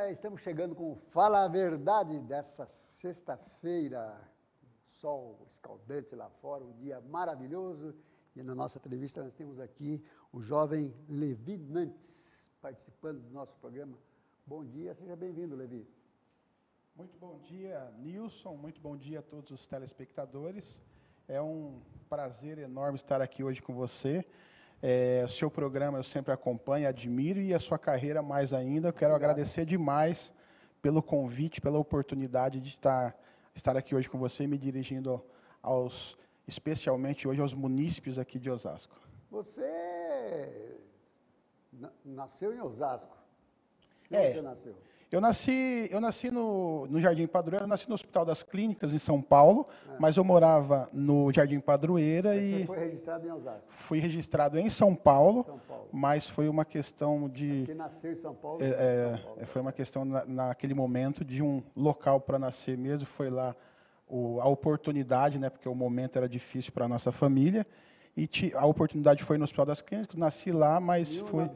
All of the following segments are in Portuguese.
estamos chegando com o Fala a Verdade dessa sexta-feira. Sol escaldante lá fora, um dia maravilhoso. E na nossa entrevista nós temos aqui o jovem Levi Nantes, participando do nosso programa. Bom dia, seja bem-vindo, Levi. Muito bom dia, Nilson. Muito bom dia a todos os telespectadores. É um prazer enorme estar aqui hoje com você. O seu programa eu sempre acompanho, admiro, e a sua carreira mais ainda. Eu quero agradecer demais pelo convite, pela oportunidade de estar aqui hoje com você, me dirigindo especialmente hoje aos munícipes aqui de Osasco. Você nasceu em Osasco? Onde você nasceu? Eu nasci no Jardim Padroeira, eu nasci no Hospital das Clínicas, em São Paulo, mas eu morava no Jardim Padroeira Você foi registrado em Osasco? Fui registrado em São Paulo, mas foi uma questão de... Porque nasceu em São Paulo? Foi uma questão, naquele momento, de um local para nascer mesmo, foi lá a oportunidade, né, porque o momento era difícil para a nossa família, e a oportunidade foi no Hospital das Clínicas, nasci lá, mas foi...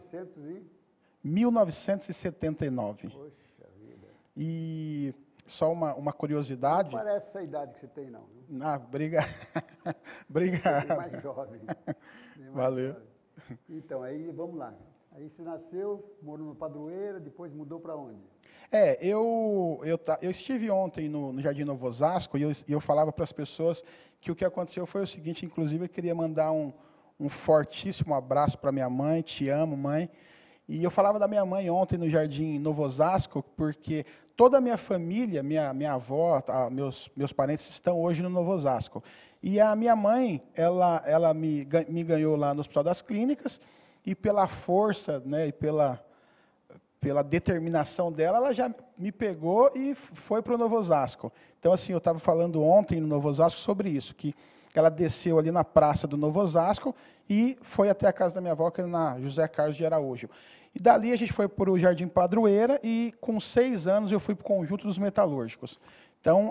1979. Poxa vida. E só uma curiosidade... Não parece essa idade que você tem, não. Obrigado. Obrigado. Bem mais jovem. Valeu. Jovem. Então, aí, vamos lá. Aí você nasceu, morou no Padroeira, depois mudou para onde? Eu estive ontem no Jardim Novo Osasco e eu falava para as pessoas que o que aconteceu foi o seguinte, inclusive eu queria mandar um fortíssimo abraço para minha mãe, te amo, mãe. E eu falava da minha mãe ontem no Jardim Novo Osasco, porque toda a minha família, minha avó, meus parentes estão hoje no Novo Osasco. E a minha mãe, ela me ganhou lá no Hospital das Clínicas, e pela força, né, e pela determinação dela, ela já me pegou e foi para o Novo Osasco. Então, assim, eu estava falando ontem no Novo Osasco sobre isso, que ela desceu ali na praça do Novo Osasco e foi até a casa da minha avó, que é na José Carlos de Araújo. E dali a gente foi para o Jardim Padroeira e, com 6 anos, eu fui para o Conjunto dos Metalúrgicos. Então,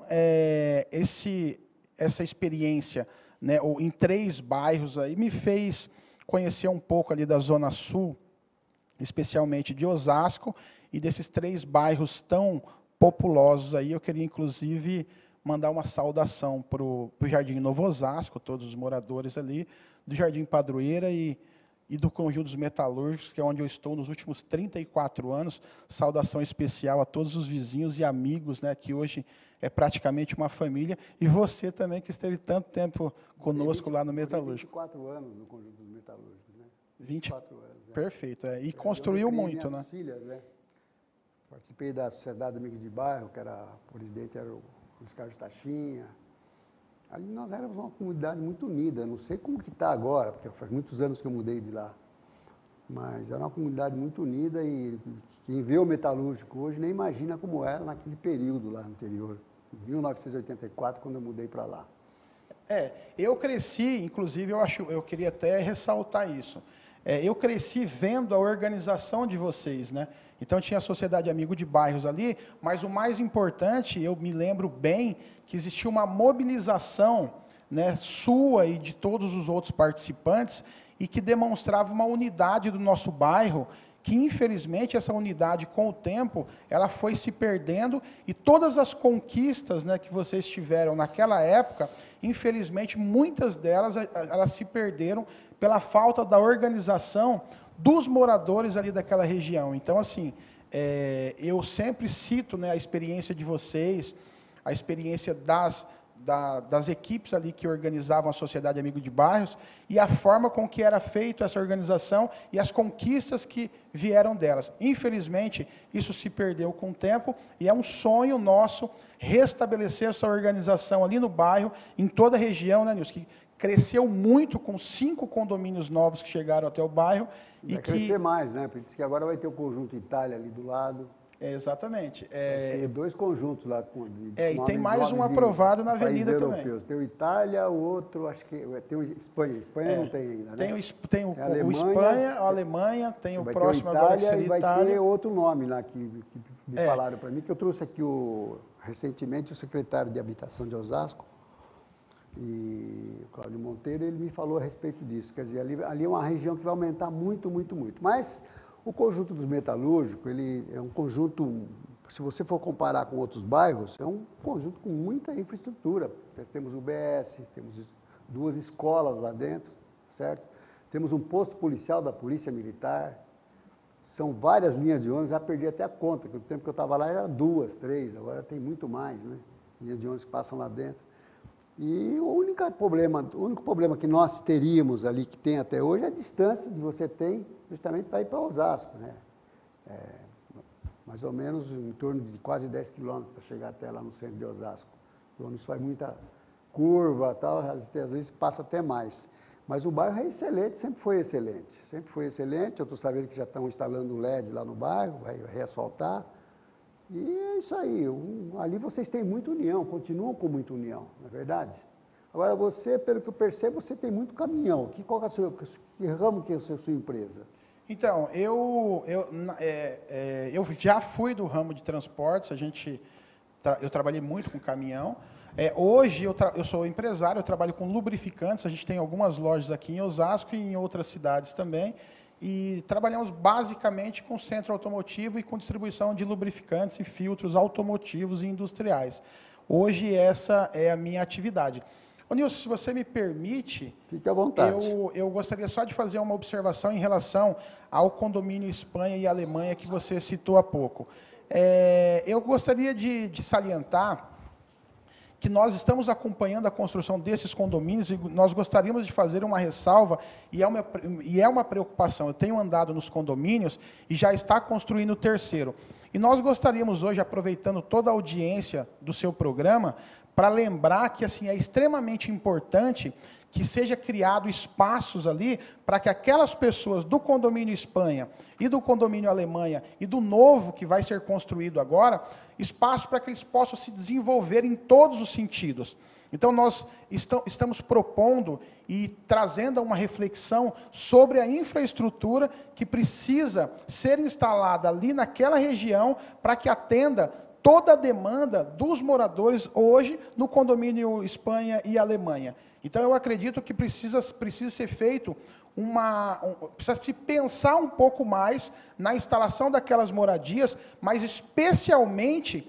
essa experiência, né, em 3 bairros aí, me fez conhecer um pouco ali da Zona Sul, especialmente de Osasco, e desses 3 bairros tão populosos aí, eu queria, inclusive, mandar uma saudação para o Jardim Novo Osasco, todos os moradores ali, do Jardim Padroeira e do Conjunto dos Metalúrgicos, que é onde eu estou nos últimos 34 anos. Saudação especial a todos os vizinhos e amigos, né, que hoje é praticamente uma família, e você também, que esteve tanto tempo conosco lá no Metalúrgico. 24 anos no Conjunto dos Metalúrgicos, né? 24 anos. Perfeito. E construiu muito, né? Filhas, né? Participei da Sociedade Amigos de Bairro, que o presidente era o Luiz Carlos Tachinha. Ali nós éramos uma comunidade muito unida, não sei como que está agora, porque faz muitos anos que eu mudei de lá. Mas era uma comunidade muito unida e quem vê o metalúrgico hoje nem imagina como era naquele período lá anterior, em 1984, quando eu mudei para lá. Eu cresci, inclusive, eu queria até ressaltar isso. Eu cresci vendo a organização de vocês, né? Então, tinha a Sociedade Amigo de Bairros ali, mas o mais importante, eu me lembro bem, que existia uma mobilização, né, sua e de todos os outros participantes, e que demonstrava uma unidade do nosso bairro, que, infelizmente, essa unidade, com o tempo, ela foi se perdendo, e todas as conquistas, né, que vocês tiveram naquela época, infelizmente, muitas delas elas se perderam pela falta da organização dos moradores ali daquela região. Então, assim, eu sempre cito, né, a experiência de vocês, a experiência das equipes ali que organizavam a Sociedade Amigo de Bairros e a forma com que era feita essa organização e as conquistas que vieram delas. Infelizmente, isso se perdeu com o tempo e é um sonho nosso restabelecer essa organização ali no bairro, em toda a região, né, Nilson, que cresceu muito com 5 condomínios novos que chegaram até o bairro. Vai crescer mais, né? Porque diz que agora vai ter o Conjunto Itália ali do lado. Exatamente. Tem 2 conjuntos lá. E tem mais um aprovado na avenida também. Tem o Itália, o outro, acho que tem o Espanha. Espanha não tem ainda, né? Tem o Espanha, a Alemanha, tem o próximo agora que seria Itália. Vai ter outro nome lá que me falaram para mim, que eu trouxe aqui recentemente o secretário de Habitação de Osasco, e o Cláudio Monteiro, ele me falou a respeito disso. Quer dizer, ali é uma região que vai aumentar muito, muito, muito. Mas o Conjunto dos Metalúrgicos, ele é um conjunto se você for comparar com outros bairros, é um conjunto com muita infraestrutura. Nós temos UBS, temos 2 escolas lá dentro, certo? Temos um posto policial da Polícia Militar, são várias linhas de ônibus, já perdi até a conta, que o tempo que eu estava lá era 2, 3, agora tem muito mais, né? Linhas de ônibus que passam lá dentro. E o único problema que nós teríamos ali, que tem até hoje, é a distância que você tem justamente para ir para Osasco, né? Mais ou menos em torno de quase 10 quilômetros para chegar até lá no centro de Osasco. O ônibus faz muita curva, tal, às vezes passa até mais. Mas o bairro é excelente, sempre foi excelente. Sempre foi excelente, eu estou sabendo que já estão instalando um LED lá no bairro, vai reasfaltar. E é isso aí, ali vocês têm muita união, continuam com muita união, não é verdade? Agora você, pelo que eu percebo, você tem muito caminhão. Qual que ramo que é a sua empresa? Então, eu já fui do ramo de transportes, eu trabalhei muito com caminhão. Hoje eu sou empresário, eu trabalho com lubrificantes, a gente tem algumas lojas aqui em Osasco e em outras cidades também, e trabalhamos basicamente com centro automotivo e com distribuição de lubrificantes e filtros automotivos e industriais. Hoje essa é a minha atividade. Ô Nilson, se você me permite, fique à vontade. Eu gostaria só de fazer uma observação em relação ao condomínio Espanha e Alemanha que você citou há pouco. Eu gostaria de salientar que nós estamos acompanhando a construção desses condomínios e nós gostaríamos de fazer uma ressalva, e é uma preocupação. Eu tenho andado nos condomínios e já está construindo o terceiro. E nós gostaríamos hoje, aproveitando toda a audiência do seu programa, para lembrar que assim, é extremamente importante que seja criado espaços ali para que aquelas pessoas do condomínio Espanha e do condomínio Alemanha e do novo que vai ser construído agora, espaços para que eles possam se desenvolver em todos os sentidos. Então, nós estamos propondo e trazendo uma reflexão sobre a infraestrutura que precisa ser instalada ali naquela região para que atenda toda a demanda dos moradores hoje no condomínio Espanha e Alemanha. Então, eu acredito que precisa ser feito precisa se pensar um pouco mais na instalação daquelas moradias, mas especialmente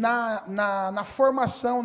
na formação,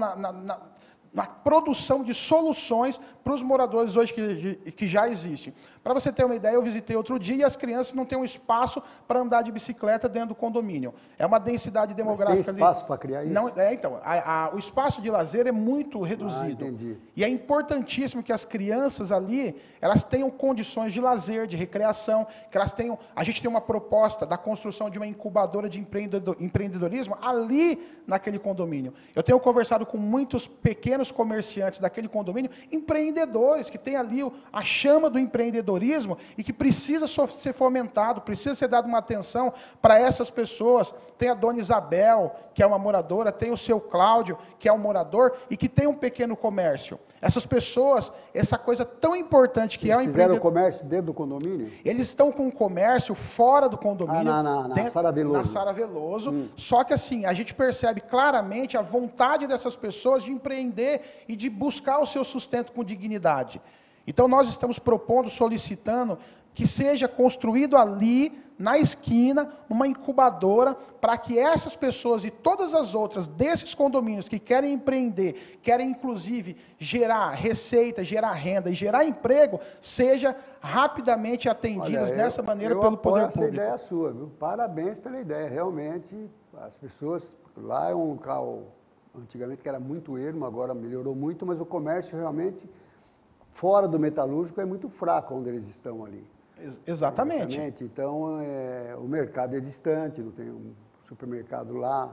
na produção de soluções para os moradores hoje que já existem. Para você ter uma ideia, eu visitei outro dia e as crianças não têm um espaço para andar de bicicleta dentro do condomínio. É uma densidade demográfica. Mas tem espaço para criar isso? Não, então, o espaço de lazer é muito reduzido. Entendi. E é importantíssimo que as crianças ali, elas tenham condições de lazer, de recreação, que elas tenham... A gente tem uma proposta da construção de uma incubadora de empreendedorismo ali naquele condomínio. Eu tenho conversado com muitos pequenos comerciantes daquele condomínio, empreendedores, que têm ali a chama do empreendedorismo e que precisa ser fomentado, precisa ser dado uma atenção para essas pessoas. Tem a dona Isabel, que é uma moradora, tem o seu Cláudio, que é um morador e que tem um pequeno comércio. Essas pessoas, essa coisa tão importante que é o empreendedorismo... Fizeram o comércio dentro do condomínio? Eles estão com o comércio fora do condomínio. Na Sara Veloso. Na Sara Veloso. Só que assim, a gente percebe claramente a vontade dessas pessoas de empreender e de buscar o seu sustento com dignidade. Então, nós estamos propondo, solicitando, que seja construído ali, na esquina, uma incubadora, para que essas pessoas e todas as outras desses condomínios que querem empreender, querem, inclusive, gerar receita, gerar renda e gerar emprego, seja rapidamente atendidas dessa maneira pelo poder público. Essa ideia é sua, viu? Parabéns pela ideia. Realmente, as pessoas... Lá é um local, antigamente, que era muito ermo, agora melhorou muito, mas o comércio realmente... fora do metalúrgico é muito fraco onde eles estão ali. Exatamente. Então, o mercado é distante, não tem um supermercado lá.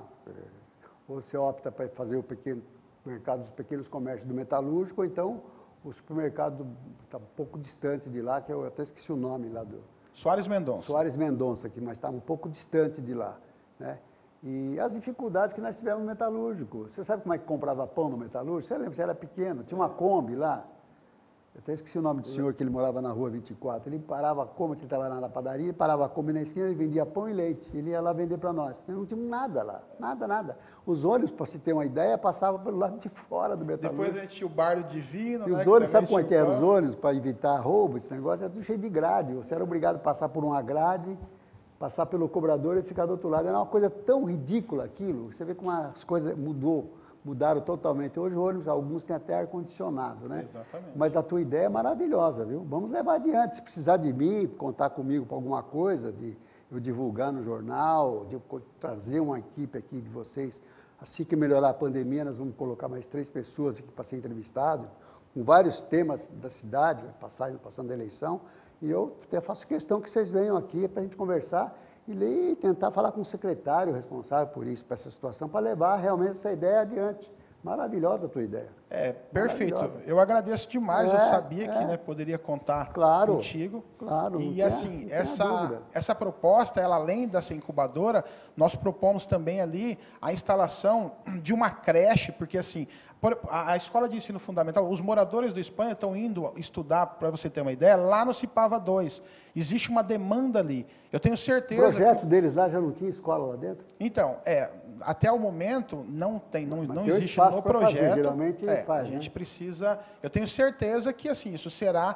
Ou você opta para fazer o mercado dos pequenos comércios do metalúrgico, ou então o supermercado está um pouco distante de lá, que eu até esqueci o nome lá do... Soares Mendonça. Soares Mendonça, aqui, mas está um pouco distante de lá, né? E as dificuldades que nós tivemos no metalúrgico. Você sabe como é que comprava pão no metalúrgico? Você lembra? Você era pequeno, tinha uma Kombi lá. Eu até esqueci o nome do senhor, que ele morava na rua 24. Ele parava a Kombi, que ele estava lá na padaria, parava a Kombi na esquina, ele vendia pão e leite. Ele ia lá vender para nós. Não tinha nada lá, nada. Os ônibus, para se ter uma ideia, passavam pelo lado de fora do metalúrgico. Depois a gente tinha o Bar do Divino. E os ônibus, sabe como é que eram os ônibus? Para evitar roubo, esse negócio, era tudo cheio de grade. Você era obrigado a passar por uma grade passar pelo cobrador e ficar do outro lado. Era uma coisa tão ridícula aquilo. Você vê como as coisas mudaram totalmente. Hoje, ônibus, alguns têm até ar-condicionado, né? Exatamente. Mas a tua ideia é maravilhosa, viu? Vamos levar adiante. Se precisar de mim, contar comigo para alguma coisa, de eu divulgar no jornal, de eu trazer uma equipe aqui de vocês. Assim que melhorar a pandemia, nós vamos colocar mais 3 pessoas aqui para ser entrevistado, com vários temas da cidade, passando a eleição. E eu até faço questão que vocês venham aqui para a gente conversar e tentar falar com o secretário responsável por isso, por essa situação, para levar realmente essa ideia adiante. Maravilhosa a tua ideia. Perfeito. Eu agradeço demais. Eu sabia que, né, poderia contar contigo. Claro. E assim, essa proposta, ela, além dessa incubadora, nós propomos também ali a instalação de uma creche, porque assim, a escola de ensino fundamental, os moradores do Espanha estão indo estudar, para você ter uma ideia, lá no Cipava 2. Existe uma demanda ali. Eu tenho certeza. O projeto deles lá já não tinha escola lá dentro? Então, até o momento não existe no projeto. Fazer, geralmente faz, a gente precisa. Eu tenho certeza que assim isso será.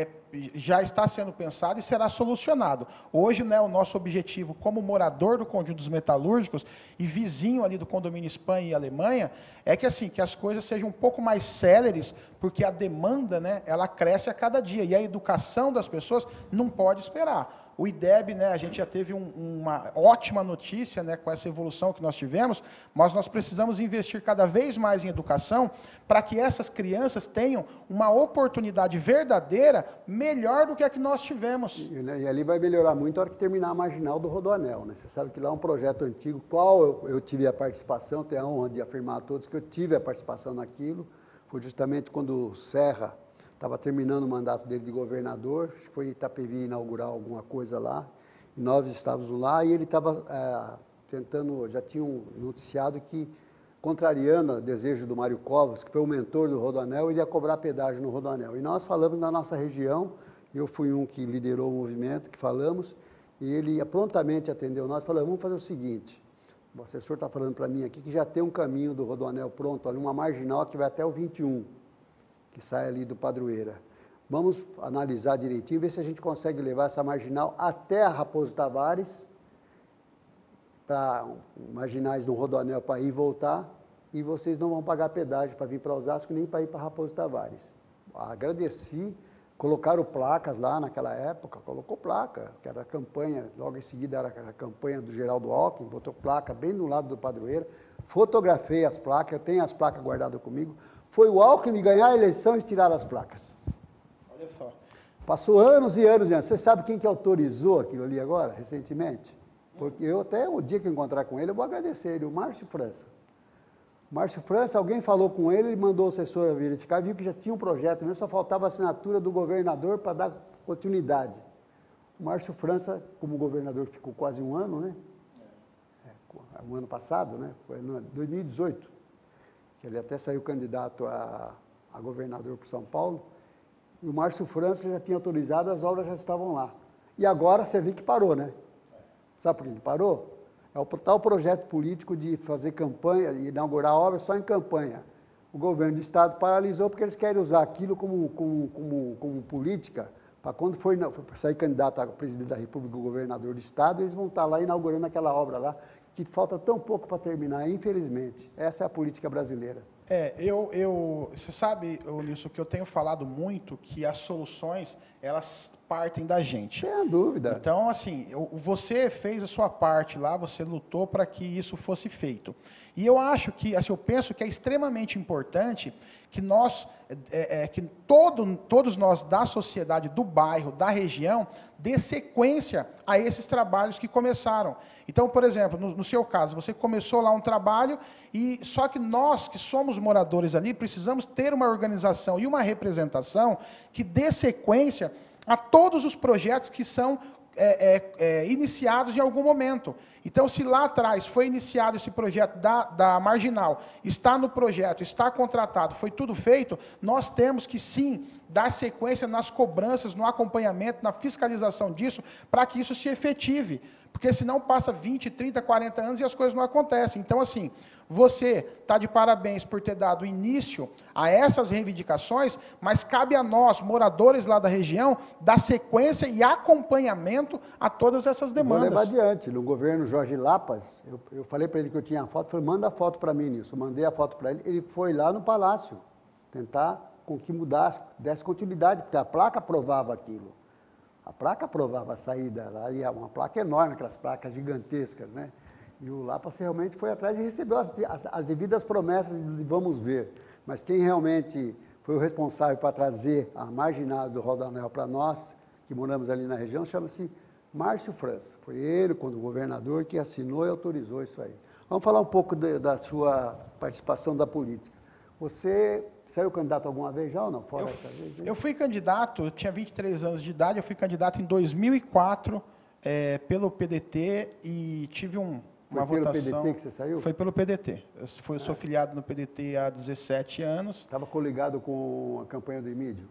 Já está sendo pensado e será solucionado. Hoje, né, o nosso objetivo como morador do Conjunto dos Metalúrgicos e vizinho ali do condomínio Espanha e Alemanha, é que assim, que as coisas sejam um pouco mais céleres, porque a demanda, né, ela cresce a cada dia, e a educação das pessoas não pode esperar. O IDEB, né, a gente já teve uma ótima notícia, né, com essa evolução que nós tivemos, mas nós precisamos investir cada vez mais em educação para que essas crianças tenham uma oportunidade verdadeira melhor do que a que nós tivemos. E ali vai melhorar muito a hora que terminar a marginal do Rodoanel, né? Você sabe que lá é um projeto antigo, qual eu tive a participação, tenho a honra de afirmar a todos que eu tive a participação naquilo, foi justamente quando o Serra estava terminando o mandato dele de governador, acho que foi em Itapevi inaugurar alguma coisa lá, e nós estávamos lá, e ele estava tentando, já tinha um noticiado que, contrariando o desejo do Mário Covas, que foi o mentor do Rodoanel, ele ia cobrar pedágio no Rodoanel. E nós falamos na nossa região, eu fui um que liderou o movimento, que falamos, e ele prontamente atendeu nós, falou, vamos fazer o seguinte, o assessor está falando para mim aqui que já tem um caminho do Rodoanel pronto, ali uma marginal que vai até o 21, que sai ali do Padroeira. Vamos analisar direitinho, ver se a gente consegue levar essa marginal até a Raposo Tavares, para marginais no Rodoanel para ir e voltar, e vocês não vão pagar pedágio para vir para Osasco, nem para ir para Raposo Tavares. Agradeci, colocaram placas lá naquela época, colocou placa, que era a campanha, logo em seguida era a campanha do Geraldo Alckmin, botou placa bem do lado do Padroeira, fotografei as placas, eu tenho as placas guardadas comigo. Foi o Alckmin ganhar a eleição e tirar as placas. Olha só. Passou anos e anos e anos. Você sabe quem que autorizou aquilo ali agora, recentemente? Porque eu até o dia que eu encontrar com ele, eu vou agradecer ele, o Márcio França. O Márcio França, alguém falou com ele, ele mandou o assessor verificar, viu que já tinha um projeto, mesmo só faltava a assinatura do governador para dar continuidade. O Márcio França, como governador, ficou quase um ano, né? Um ano passado, né? Foi em 2018. Ele até saiu candidato a governador por São Paulo, e o Márcio França já tinha autorizado, as obras já estavam lá. E agora você vê que parou, né? Sabe por que parou? É o tal projeto político de fazer campanha, e inaugurar obras só em campanha. O governo do Estado paralisou porque eles querem usar aquilo como política, para quando for sair candidato a presidente da República, o governador do Estado, eles vão estar lá inaugurando aquela obra lá, que falta tão pouco para terminar, infelizmente. Essa é a política brasileira. Você sabe, Nilson, que eu tenho falado muito que as soluções, elas partem da gente. Sem dúvida. Então, assim, você fez a sua parte lá, você lutou para que isso fosse feito. E eu acho que, assim, eu penso que é extremamente importante que nós, que todos nós da sociedade, do bairro, da região, dê sequência a esses trabalhos que começaram. Então, por exemplo, no seu caso, você começou lá um trabalho, e só que nós, que somos moradores ali, precisamos ter uma organização e uma representação que dê sequência a todos os projetos que são iniciados em algum momento. Então, se lá atrás foi iniciado esse projeto da Marginal, está no projeto, está contratado, foi tudo feito, nós temos que, sim, dar sequência nas cobranças, no acompanhamento, na fiscalização disso, para que isso se efetive. Porque senão passa 20, 30, 40 anos e as coisas não acontecem. Então, assim, você está de parabéns por ter dado início a essas reivindicações, mas cabe a nós, moradores lá da região, dar sequência e acompanhamento a todas essas demandas. Vou levar adiante. No governo Jorge Lapas, eu falei para ele que eu tinha a foto, falei, manda a foto para mim, Nilson. Mandei a foto para ele, ele foi lá no Palácio tentar com que mudasse, desse continuidade, porque a placa provava aquilo. A placa provava a saída, lá ia uma placa enorme, aquelas placas gigantescas, né? E o Lapas realmente foi atrás e recebeu as devidas promessas de vamos ver. Mas quem realmente foi o responsável para trazer a marginal do Rodoanel para nós, que moramos ali na região, chama-se Márcio França. Foi ele, quando governador, que assinou e autorizou isso aí. Vamos falar um pouco da sua participação da política. Você saiu candidato alguma vez já ou não? Fora essa vez, eu fui candidato, eu tinha 23 anos de idade, eu fui candidato em 2004 pelo PDT e tive uma votação... Foi pelo PDT que você saiu? Foi pelo PDT. Eu sou filiado no PDT há 17 anos. Estava coligado com a campanha do Emílio?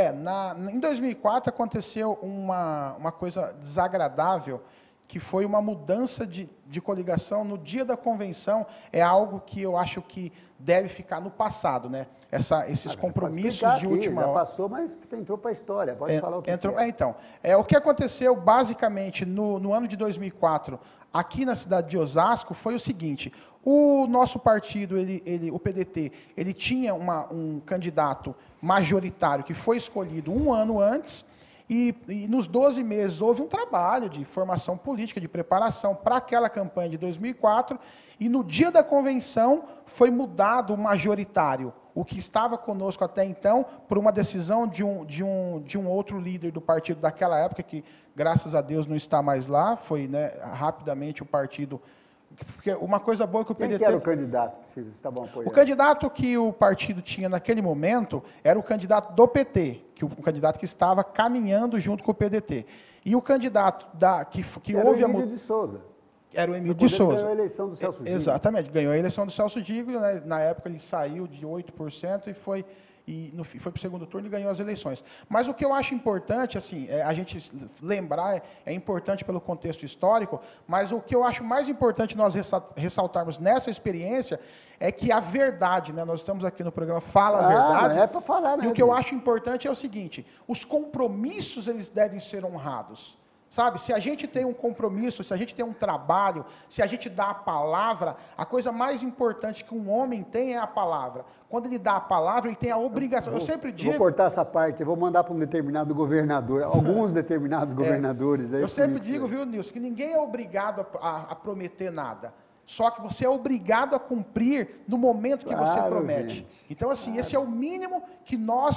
Em 2004 aconteceu uma coisa desagradável, que foi uma mudança de coligação no dia da convenção. É algo que eu acho que deve ficar no passado, né? Esses compromissos de última hora. Já passou, mas entrou para a história. Pode falar o que entrou, é. Então, o que aconteceu basicamente no ano de 2004, aqui na cidade de Osasco, foi o seguinte: o nosso partido, o PDT, ele tinha um candidato majoritário que foi escolhido um ano antes. E nos 12 meses houve um trabalho de formação política, de preparação para aquela campanha de 2004, e no dia da convenção foi mudado o majoritário, o que estava conosco até então, por uma decisão de um outro líder do partido daquela época, que graças a Deus não está mais lá, foi, né, rapidamente o partido... Porque uma coisa boa que o PDT... Quem que era o candidato que vocês estavam apoiando? O candidato que o partido tinha naquele momento era o candidato do PT, o candidato que estava caminhando junto com o PDT. E o candidato que era houve o Emílio de Souza. Era o Emílio de Souza. Ganhou a eleição do Celso Digo. Exatamente, ganhou a eleição do Celso Digo, né? Na época ele saiu de 8% e foi para o segundo turno e ganhou as eleições. Mas o que eu acho importante, assim, a gente lembrar, é importante pelo contexto histórico, mas o que eu acho mais importante nós ressaltarmos nessa experiência é que a verdade, né, nós estamos aqui no programa Fala a Verdade, é para falar mesmo. E o que eu acho importante é o seguinte: os compromissos eles devem ser honrados. Sabe, se a gente tem um compromisso, se a gente tem um trabalho, se a gente dá a palavra, a coisa mais importante que um homem tem é a palavra. Quando ele dá a palavra, ele tem a obrigação. Eu sempre digo... Vou cortar essa parte, eu vou mandar para um determinado governador, alguns determinados governadores. Aí eu sempre digo, viu, Nilson, que ninguém é obrigado a prometer nada. Só que você é obrigado a cumprir no momento que você promete. Gente. Então, assim, esse é o mínimo que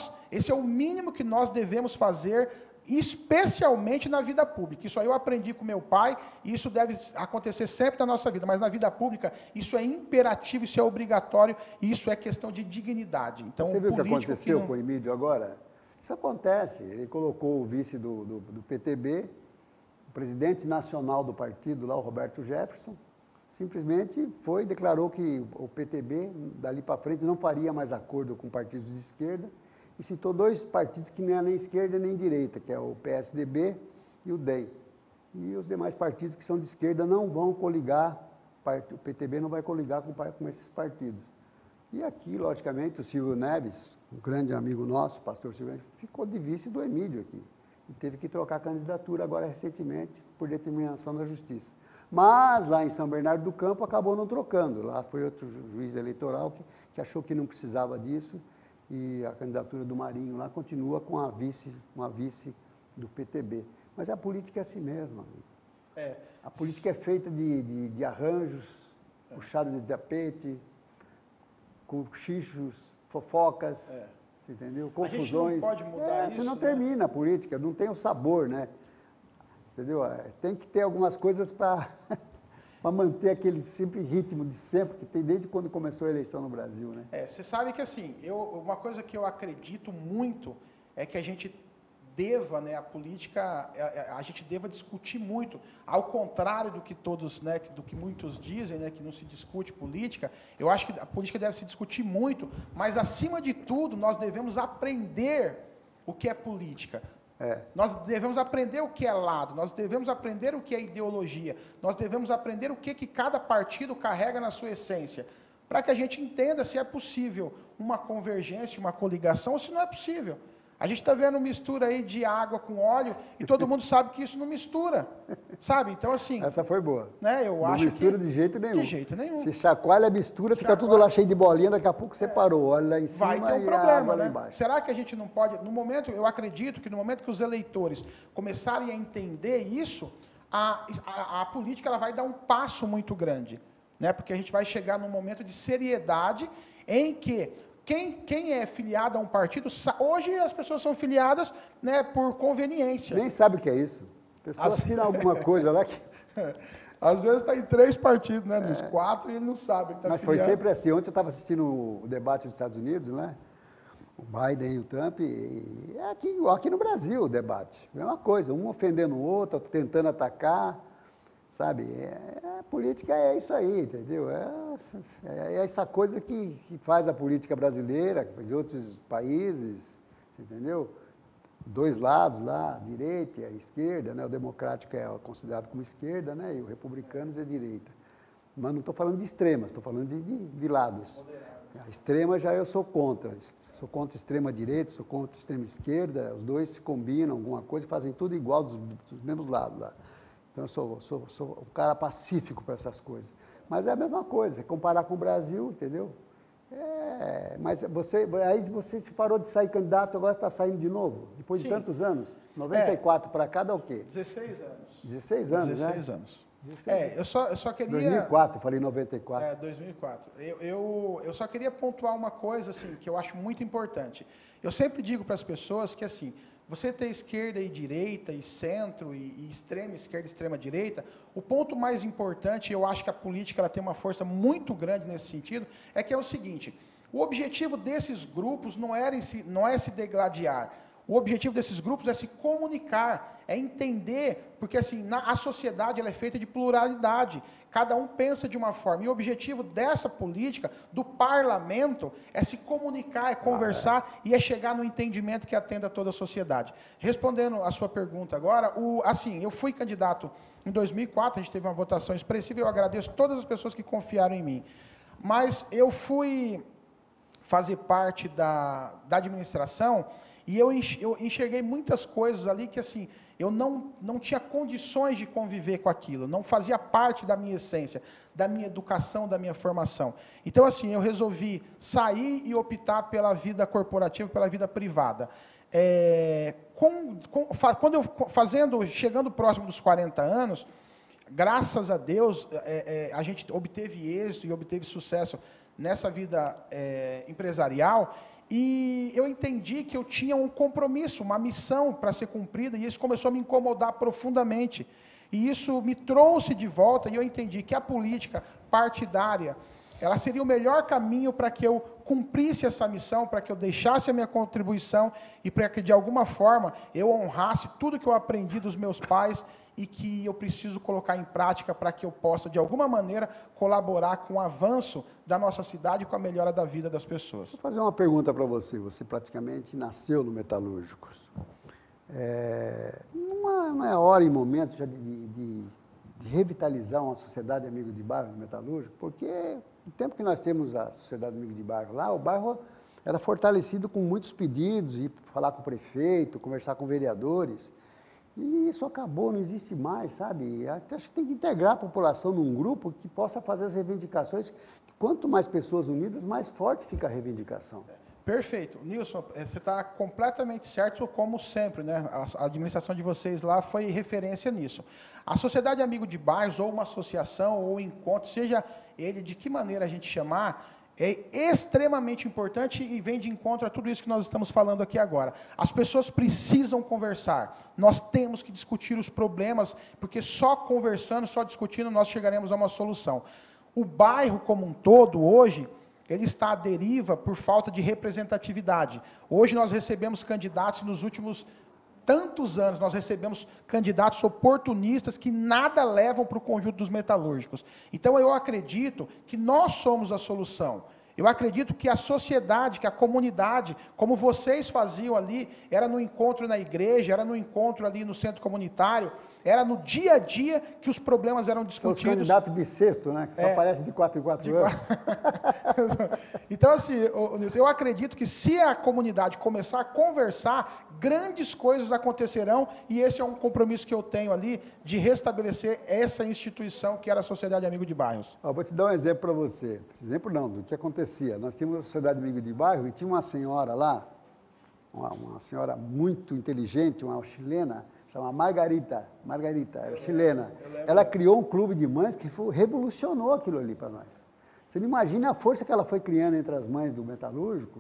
nós devemos fazer, especialmente na vida pública. Isso aí eu aprendi com meu pai, e isso deve acontecer sempre na nossa vida, mas na vida pública isso é imperativo, isso é obrigatório, e isso é questão de dignidade. Então, você viu o que aconteceu com o Emílio agora? Isso acontece, ele colocou o vice do PTB, o presidente nacional do partido lá, o Roberto Jefferson, simplesmente declarou que o PTB, dali para frente, não faria mais acordo com partidos de esquerda, e citou dois partidos que não é nem esquerda nem direita, que é o PSDB e o DEM. E os demais partidos que são de esquerda não vão coligar, o PTB não vai coligar com esses partidos. E aqui, logicamente, o Silvio Neves, um grande amigo nosso, o pastor Silvio Neves, ficou de vice do Emílio aqui. E teve que trocar a candidatura agora recentemente, por determinação da Justiça. Mas lá em São Bernardo do Campo acabou não trocando. Lá foi outro juiz eleitoral que achou que não precisava disso, e a candidatura do Marinho lá continua com uma vice do PTB. Mas a política é assim mesmo, amigo. A política é feita de arranjos, puxados de tapete, cochichos, fofocas, você entendeu? Confusões. A gente não pode mudar isso. Você não termina a política, não tem o sabor, né? Entendeu? Tem que ter algumas coisas para manter aquele sempre ritmo de sempre que tem desde quando começou a eleição no Brasil, né? Você sabe que assim, uma coisa que eu acredito muito é que a gente deva, né, a política, a gente deva discutir muito, ao contrário do que todos, né, do que muitos dizem, né, que não se discute política. Eu acho que a política deve se discutir muito, mas acima de tudo nós devemos aprender o que é política. Nós devemos aprender o que é lado, nós devemos aprender o que é ideologia, nós devemos aprender o que cada partido carrega na sua essência, para que a gente entenda se é possível uma convergência, uma coligação, ou se não é possível. A gente está vendo mistura aí de água com óleo e todo mundo sabe que isso não mistura, sabe? Então, assim... Essa foi boa. Né, eu acho não mistura de jeito nenhum. De jeito nenhum. Se chacoalha a mistura, fica tudo lá cheio de bolinha, daqui a pouco você parou, olha lá em cima vai ter um e problema, a água né? lá embaixo. Será que a gente não pode... No momento, eu acredito que no momento que os eleitores começarem a entender isso, a política ela vai dar um passo muito grande, né? Porque a gente vai chegar num momento de seriedade em que... Quem é filiado a um partido, hoje as pessoas são filiadas, né, por conveniência. Nem sabe o que é isso. A pessoa assina alguma coisa lá que... Às vezes está em 3 partidos, né, dos 4, e ele não sabe. Ele tá Mas filiado. foi sempre assim. Ontem eu estava assistindo o debate dos Estados Unidos, né? O Biden e o Trump, e é aqui no Brasil o debate. Mesma coisa, um ofendendo o outro, tentando atacar, sabe? A política é isso aí, entendeu? É essa coisa que faz a política brasileira, de outros países, entendeu? 2 lados lá, a direita e a esquerda, né? O democrático é considerado como esquerda, né? E o republicano é direita. Mas não estou falando de extremas, estou falando de lados. A extrema já eu sou contra a extrema direita, sou contra a extrema esquerda, os dois se combinam alguma coisa e fazem tudo igual dos mesmos lados lá. Então, eu sou um cara pacífico para essas coisas. Mas é a mesma coisa, comparar com o Brasil, entendeu? Mas aí você se parou de sair candidato, agora está saindo de novo, depois de tantos anos. 94 para cá dá o quê? 16 anos. 16 anos, 16 né? anos. 16 eu só queria... 2004, eu falei 94. 2004. Eu só queria pontuar uma coisa, assim, que eu acho muito importante. Eu sempre digo para as pessoas que, assim, você ter esquerda e direita, e centro, e extrema esquerda e extrema direita, o ponto mais importante, eu acho que a política ela tem uma força muito grande nesse sentido, é que é o seguinte, o objetivo desses grupos não é se degladiar, o objetivo desses grupos é se comunicar, é entender, porque assim, a sociedade ela é feita de pluralidade, cada um pensa de uma forma, e o objetivo dessa política, do parlamento, é se comunicar, é conversar e é chegar no entendimento que atenda a toda a sociedade. Respondendo a sua pergunta agora, assim, eu fui candidato em 2004, a gente teve uma votação expressiva, eu agradeço todas as pessoas que confiaram em mim, mas eu fui fazer parte da administração, e eu enxerguei muitas coisas ali que, assim, eu não tinha condições de conviver com aquilo, não fazia parte da minha essência, da minha educação, da minha formação. Então, assim, eu resolvi sair e optar pela vida corporativa, pela vida privada. Chegando próximo dos 40 anos, graças a Deus, a gente obteve êxito e obteve sucesso nessa vida empresarial, e eu entendi que eu tinha um compromisso, uma missão para ser cumprida, e isso começou a me incomodar profundamente. E isso me trouxe de volta, e eu entendi que a política partidária, ela seria o melhor caminho para que eu cumprisse essa missão, para que eu deixasse a minha contribuição, e para que, de alguma forma, eu honrasse tudo que eu aprendi dos meus pais, e que eu preciso colocar em prática para que eu possa, de alguma maneira, colaborar com o avanço da nossa cidade e com a melhora da vida das pessoas. Vou fazer uma pergunta para você. Você praticamente nasceu no Metalúrgicos. Não é hora e momento já de revitalizar uma sociedade amigo de bairro no Metalúrgico? Porque no tempo que nós temos a sociedade amigo de bairro lá, o bairro era fortalecido com muitos pedidos, ir falar com o prefeito, conversar com vereadores. E isso acabou, não existe mais, sabe? Acho que tem que integrar a população num grupo que possa fazer as reivindicações. Quanto mais pessoas unidas, mais forte fica a reivindicação. Perfeito. Nilson, você está completamente certo, como sempre, né? A administração de vocês lá foi referência nisso. A Sociedade Amigo de Bairros, ou uma associação, ou um encontro, seja ele de que maneira a gente chamar, é extremamente importante e vem de encontro a tudo isso que nós estamos falando aqui agora. As pessoas precisam conversar, nós temos que discutir os problemas, porque só conversando, só discutindo, nós chegaremos a uma solução. O bairro como um todo, hoje, ele está à deriva por falta de representatividade. Hoje nós recebemos candidatos, nos últimos tantos anos, nós recebemos candidatos oportunistas que nada levam para o conjunto dos metalúrgicos. Então, eu acredito que nós somos a solução. Eu acredito que a sociedade, que a comunidade, como vocês faziam ali, era no encontro na igreja, era no encontro ali no centro comunitário, era no dia a dia que os problemas eram discutidos. São os candidatos bissexto, né? Que só aparece de 4 em 4 anos. Então, assim, Nilson, eu acredito que se a comunidade começar a conversar, grandes coisas acontecerão, e esse é um compromisso que eu tenho ali, de restabelecer essa instituição que era a Sociedade Amigo de Bairros. Vou te dar um exemplo para você. Exemplo não, do que acontecia. Nós tínhamos a Sociedade Amigo de Bairro e tinha uma senhora lá, uma senhora muito inteligente, uma chilena, chama Margarita, era chilena. Ela criou um clube de mães que revolucionou aquilo ali para nós. Você não imagina a força que ela foi criando entre as mães do metalúrgico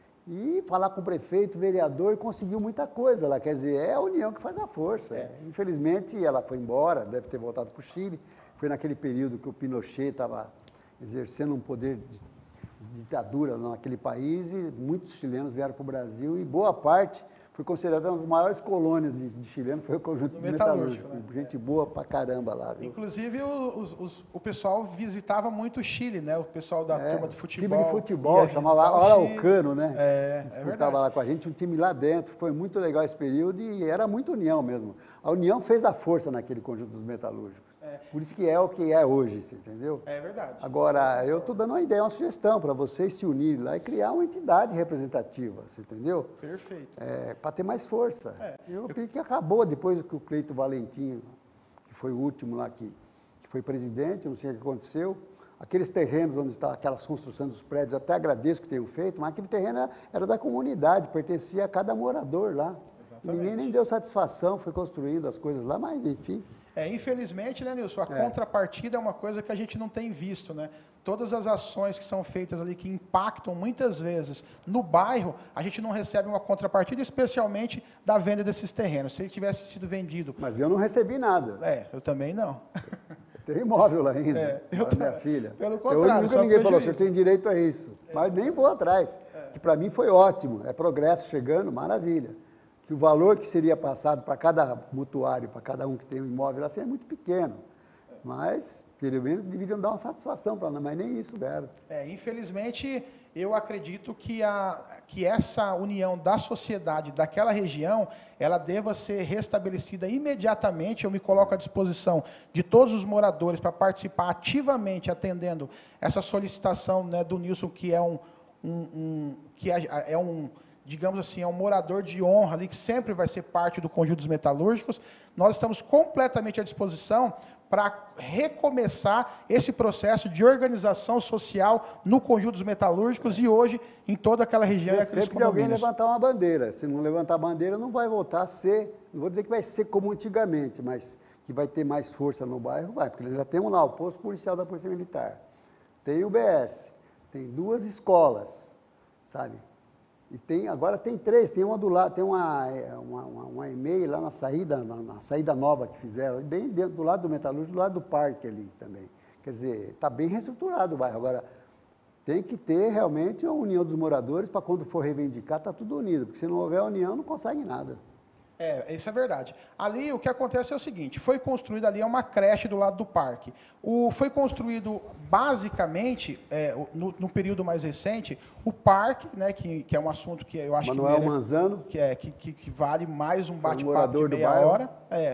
e falar com o prefeito, vereador, e conseguiu muita coisa lá. Quer dizer, é a união que faz a força. Infelizmente, ela foi embora, deve ter voltado para o Chile. Foi naquele período que o Pinochet estava exercendo um poder de ditadura naquele país e muitos chilenos vieram para o Brasil e boa parte foi considerada uma das maiores colônias de chilenos, foi o conjunto metalúrgico. Né? Gente boa pra caramba lá. Viu? Inclusive, o pessoal visitava muito o Chile, né? O pessoal da turma de futebol. Time de futebol, chamava Araucano, né? É verdade. Lá com a gente, um time lá dentro. Foi muito legal esse período e era muita união mesmo. A união fez a força naquele conjunto dos metalúrgicos. Por isso que é o que é hoje, você entendeu? É verdade. Agora, eu estou dando uma ideia, uma sugestão para vocês se unirem lá e criar uma entidade representativa, você entendeu? Perfeito. Para ter mais força. Eu vi que acabou depois que o Cleito Valentim, que foi o último lá que foi presidente, eu não sei o que aconteceu, aqueles terrenos onde está aquelas construções dos prédios, até agradeço que tenham feito, mas aquele terreno era da comunidade, pertencia a cada morador lá. Exatamente. Ninguém nem deu satisfação, foi construindo as coisas lá, mas enfim. Infelizmente, né, Nilson, a contrapartida é uma coisa que a gente não tem visto, né? Todas as ações que são feitas ali, que impactam muitas vezes no bairro, a gente não recebe uma contrapartida, especialmente da venda desses terrenos. Se ele tivesse sido vendido... Mas eu não recebi nada. Eu também não. Tem imóvel lá ainda, minha filha. Pelo contrário, nunca ninguém falou, você tem direito a isso. Mas nem vou atrás. Que para mim foi ótimo, é progresso chegando, maravilha. Que o valor que seria passado para cada mutuário, para cada um que tem um imóvel assim, é muito pequeno. Mas, pelo menos, deveriam dar uma satisfação para nós, mas nem isso deram. Infelizmente, eu acredito que essa união da sociedade daquela região, ela deva ser restabelecida imediatamente. Eu me coloco à disposição de todos os moradores para participar ativamente, atendendo essa solicitação, né, do Nilson, que é digamos assim, é um morador de honra ali, que sempre vai ser parte do conjunto dos metalúrgicos. Nós estamos completamente à disposição para recomeçar esse processo de organização social no conjunto dos metalúrgicos e hoje em toda aquela região. Sempre que alguém levantar uma bandeira. Se não levantar a bandeira, não vai voltar a ser, não vou dizer que vai ser como antigamente, mas que vai ter mais força no bairro, vai, porque nós já temos lá o posto policial da Polícia Militar, tem o BS, tem 2 escolas, sabe? E agora tem 3, tem uma do lado, tem uma e-mail lá na saída nova que fizeram, bem dentro, do lado do metalúrgico, do lado do parque ali também. Quer dizer, está bem reestruturado o bairro. Agora, tem que ter realmente a união dos moradores para quando for reivindicar, está tudo unido, porque se não houver união, não consegue nada. Isso é verdade. Ali o que acontece é o seguinte, foi construída ali uma creche do lado do parque. Foi construído basicamente, no período mais recente, o parque, né, que é um assunto que eu acho Manuel Manzano, que vale mais um bate-papo de meia hora.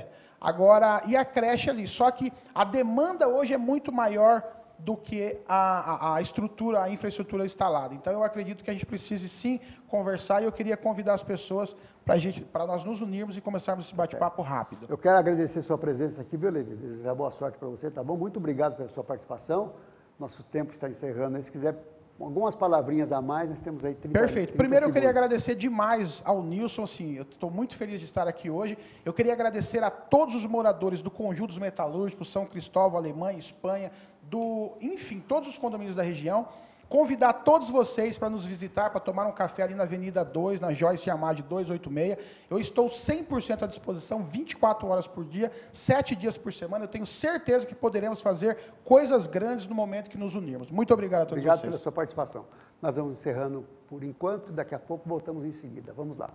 Agora, e a creche ali, só que a demanda hoje é muito maior do que a estrutura, a infraestrutura instalada. Então, eu acredito que a gente precise, sim, conversar, e eu queria convidar as pessoas para nós nos unirmos e começarmos esse bate-papo rápido. Eu quero agradecer sua presença aqui, viu, Levi? Desejar boa sorte para você, tá bom? Muito obrigado pela sua participação. Nosso tempo está encerrando. Se quiser algumas palavrinhas a mais, nós temos aí 30 Perfeito. 30 Primeiro, segundos. eu queria agradecer demais ao Nilson, assim, eu estou muito feliz de estar aqui hoje. Eu queria agradecer a todos os moradores do Conjunto dos Metalúrgicos, São Cristóvão, Alemanha, Espanha, enfim, todos os condomínios da região. Convidar todos vocês para nos visitar, para tomar um café ali na Avenida 2, na Joyce Amade 286. Eu estou 100% à disposição, 24 horas por dia, 7 dias por semana. Eu tenho certeza que poderemos fazer coisas grandes no momento que nos unirmos. Muito obrigado a todos vocês. Obrigado pela sua participação. Nós vamos encerrando por enquanto, daqui a pouco voltamos em seguida. Vamos lá.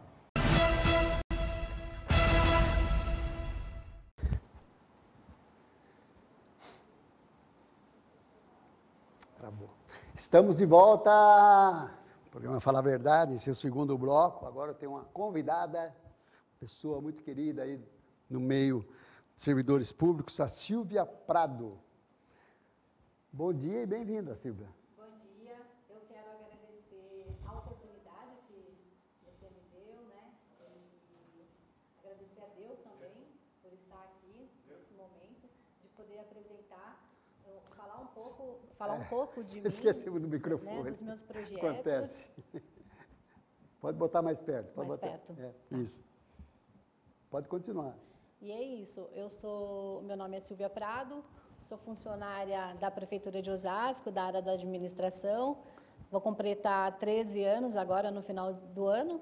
Travou. Estamos de volta. O programa Fala a Verdade, esse é o segundo bloco. Agora eu tenho uma convidada, pessoa muito querida aí no meio de servidores públicos, a Silvia Prado. Bom dia e bem-vinda, Silvia. Bom dia, eu quero agradecer a oportunidade que você me deu, né? E agradecer a Deus também por estar aqui nesse momento, de poder apresentar, falar um pouco de mim. Esquecemos do microfone. Né, dos meus projetos. Acontece. Pode botar mais perto. Pode mais botar. perto. É, tá. Isso. Pode continuar. E é isso, meu nome é Silvia Prado, sou funcionária da Prefeitura de Osasco, da área da administração, vou completar 13 anos agora no final do ano,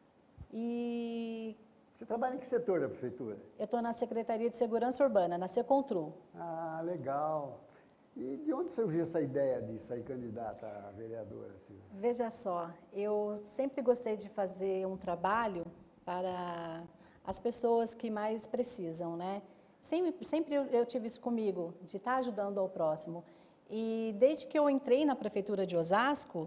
e Você trabalha em que setor da prefeitura? eu estou na Secretaria de Segurança Urbana, na Secontru. Ah, legal. E de onde surgiu essa ideia de sair candidata a vereadora, Silvia? Veja só, eu sempre gostei de fazer um trabalho para as pessoas que mais precisam, né? Sempre eu tive isso comigo, de estar ajudando ao próximo. E desde que eu entrei na Prefeitura de Osasco,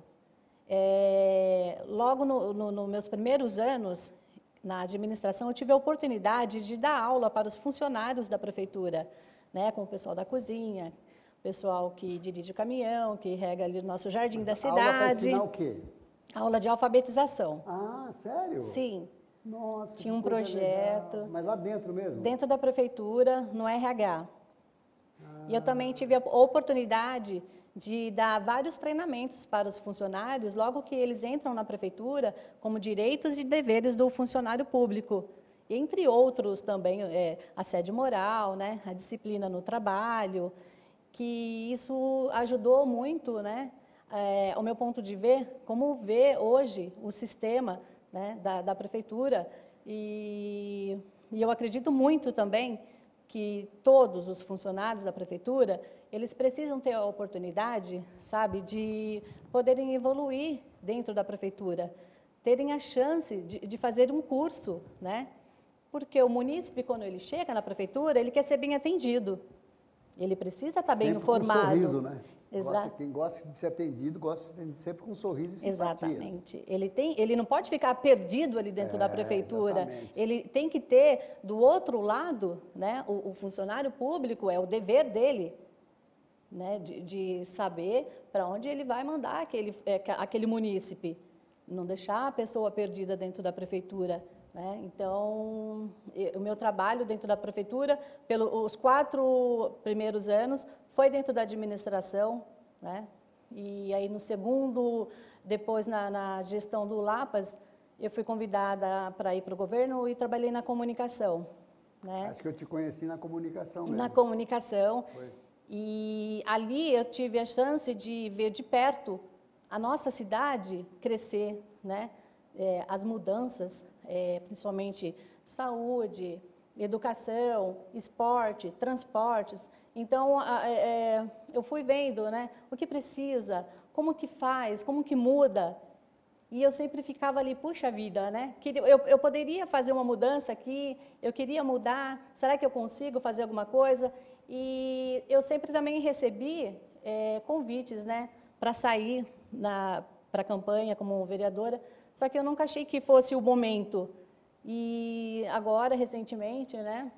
logo nos meus primeiros anos na administração, eu tive a oportunidade de dar aula para os funcionários da Prefeitura, né? Com o pessoal da cozinha, o pessoal que dirige o caminhão, que rega ali o nosso jardim da cidade. Aula para ensinar o quê? Aula de alfabetização. Ah, sério? Sim. Nossa, Tinha um que coisa projeto. legal. Mas lá dentro mesmo? Dentro da prefeitura, no RH. E eu também tive a oportunidade de dar vários treinamentos para os funcionários, logo que eles entram na prefeitura, como direitos e deveres do funcionário público. Entre outros também, assédio moral, né, a disciplina no trabalho, que isso ajudou muito, né, ao meu ponto de ver, como vê hoje o sistema, né, da prefeitura, e eu acredito muito também que todos os funcionários da prefeitura, eles precisam ter a oportunidade, sabe, de poderem evoluir dentro da prefeitura, terem a chance de fazer um curso, né, porque o munícipe, quando ele chega na prefeitura, ele quer ser bem atendido, ele precisa estar bem informado. Com um sorriso, né? Exato. Quem gosta de ser atendido, gosta de sempre com um sorriso e simpatia. Exatamente. Ele não pode ficar perdido ali dentro da prefeitura. Exatamente. Ele tem que ter, do outro lado, né, o funcionário público, é o dever dele, né, de saber para onde ele vai mandar aquele munícipe. Não deixar a pessoa perdida dentro da prefeitura. Né? Então, o meu trabalho dentro da prefeitura, pelos 4 primeiros anos, foi dentro da administração, né? E aí no segundo, depois na gestão do Lapas, eu fui convidada para ir para o governo e trabalhei na comunicação. Né? Acho que eu te conheci na comunicação mesmo. Na comunicação. Foi. E ali eu tive a chance de ver de perto a nossa cidade crescer, né? As mudanças, principalmente saúde, educação, esporte, transportes. Então, eu fui vendo, né, o que precisa, como que faz, como que muda. E eu sempre ficava ali, puxa vida, né? Eu poderia fazer uma mudança aqui, eu queria mudar, será que eu consigo fazer alguma coisa? E eu sempre também recebi convites, né, para sair para a campanha como vereadora, só que eu nunca achei que fosse o momento. E agora, recentemente, né,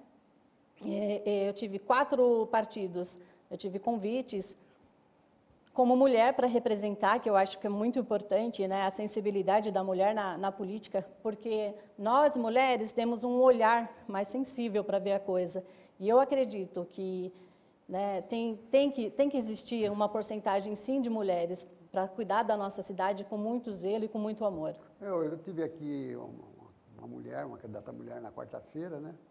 eu tive 4 partidos, eu tive convites como mulher para representar, que eu acho que é muito importante, né, a sensibilidade da mulher na política, porque nós, mulheres, temos um olhar mais sensível para ver a coisa. E eu acredito que, né, tem que existir uma porcentagem, sim, de mulheres para cuidar da nossa cidade com muito zelo e com muito amor. Eu tive aqui uma candidata mulher na quarta-feira, né?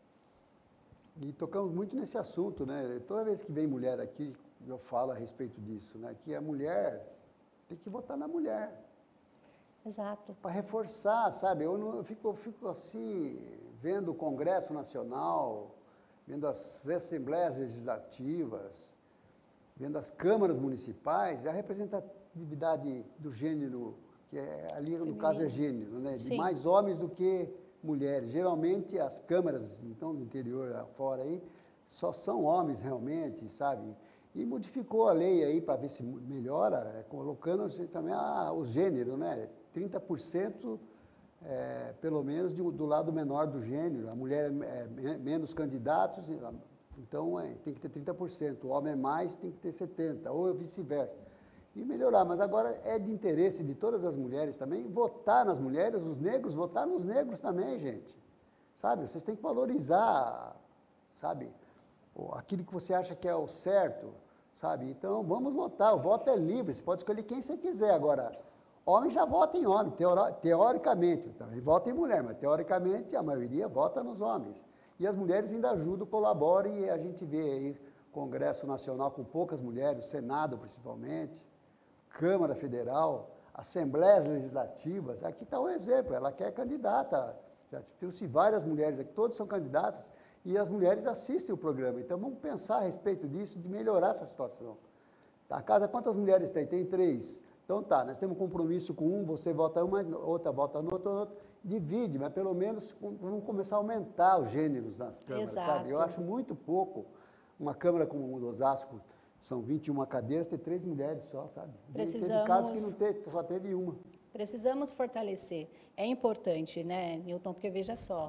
E tocamos muito nesse assunto, né? Toda vez que vem mulher aqui, eu falo a respeito disso, né? Que a mulher tem que votar na mulher. Exato. Para reforçar, sabe? Eu fico assim, vendo o Congresso Nacional, vendo as assembleias legislativas, vendo as câmaras municipais, a representatividade do gênero, que ali no caso é gênero, né? De mais homens do que mulheres. Geralmente as câmaras, então, do interior fora aí, só são homens realmente, sabe? E modificou a lei aí para ver se melhora, colocando também os gêneros, né? 30% pelo menos do lado menor do gênero. A mulher menos candidatos, então tem que ter 30%. O homem é mais, tem que ter 70%, ou vice-versa. E melhorar, mas agora é de interesse de todas as mulheres também votar nas mulheres, os negros, votar nos negros também, gente. Sabe, vocês têm que valorizar, sabe, aquilo que você acha que é o certo, sabe? Então, vamos votar, o voto é livre, você pode escolher quem você quiser. Agora, homem já vota em homem, teoricamente, também vota em mulher, mas teoricamente a maioria vota nos homens. E as mulheres ainda ajudam, colaboram, e a gente vê aí Congresso Nacional com poucas mulheres, Senado principalmente, Câmara Federal, Assembleias Legislativas. Aqui está um exemplo, ela quer candidata, já trouxe várias mulheres aqui, todas são candidatas, e as mulheres assistem o programa. Então vamos pensar a respeito disso, de melhorar essa situação. A casa, quantas mulheres tem? Tem 3. Então tá, nós temos um compromisso com um, você vota uma, outra vota no outro, divide, mas pelo menos vamos começar a aumentar os gêneros nas câmaras, sabe? Eu acho muito pouco. Uma câmara como o do Osasco, são 21 cadeiras, tem 3 mulheres só, sabe? Teve casos que não teve, só teve uma. Precisamos fortalecer. É importante, né, Newton, porque veja só,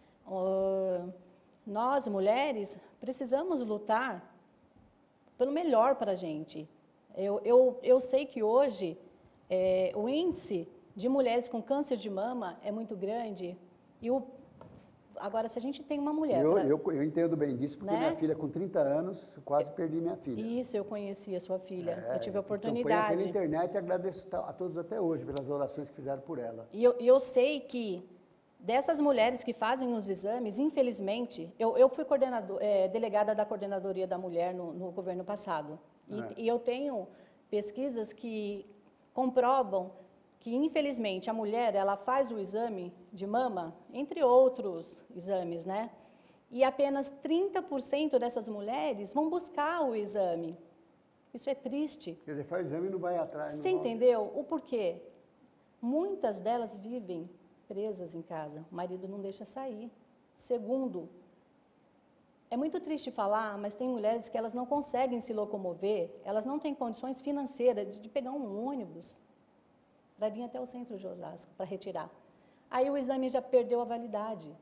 nós, mulheres, precisamos lutar pelo melhor para a gente. Eu sei que hoje o índice de mulheres com câncer de mama é muito grande, e agora, se a gente tem uma mulher... Eu entendo bem disso, porque né? Minha filha, com 30 anos, quase perdi minha filha. Isso, eu conheci a sua filha, eu tive a Fiz oportunidade. campanha pela internet e agradeço a todos até hoje pelas orações que fizeram por ela. E eu sei que dessas mulheres que fazem os exames, infelizmente, eu fui delegada da Coordenadoria da Mulher no governo passado, e eu tenho pesquisas que comprovam que, infelizmente, a mulher, ela faz o exame de mama, entre outros exames, né? E apenas 30% dessas mulheres vão buscar o exame. Isso é triste. Quer dizer, faz exame e não vai atrás. Você entendeu o porquê? Muitas delas vivem presas em casa, o marido não deixa sair. Segundo, é muito triste falar, mas tem mulheres que elas não conseguem se locomover, elas não têm condições financeiras de pegar um ônibus para vir até o centro de Osasco, para retirar. Aí o exame já perdeu a validade.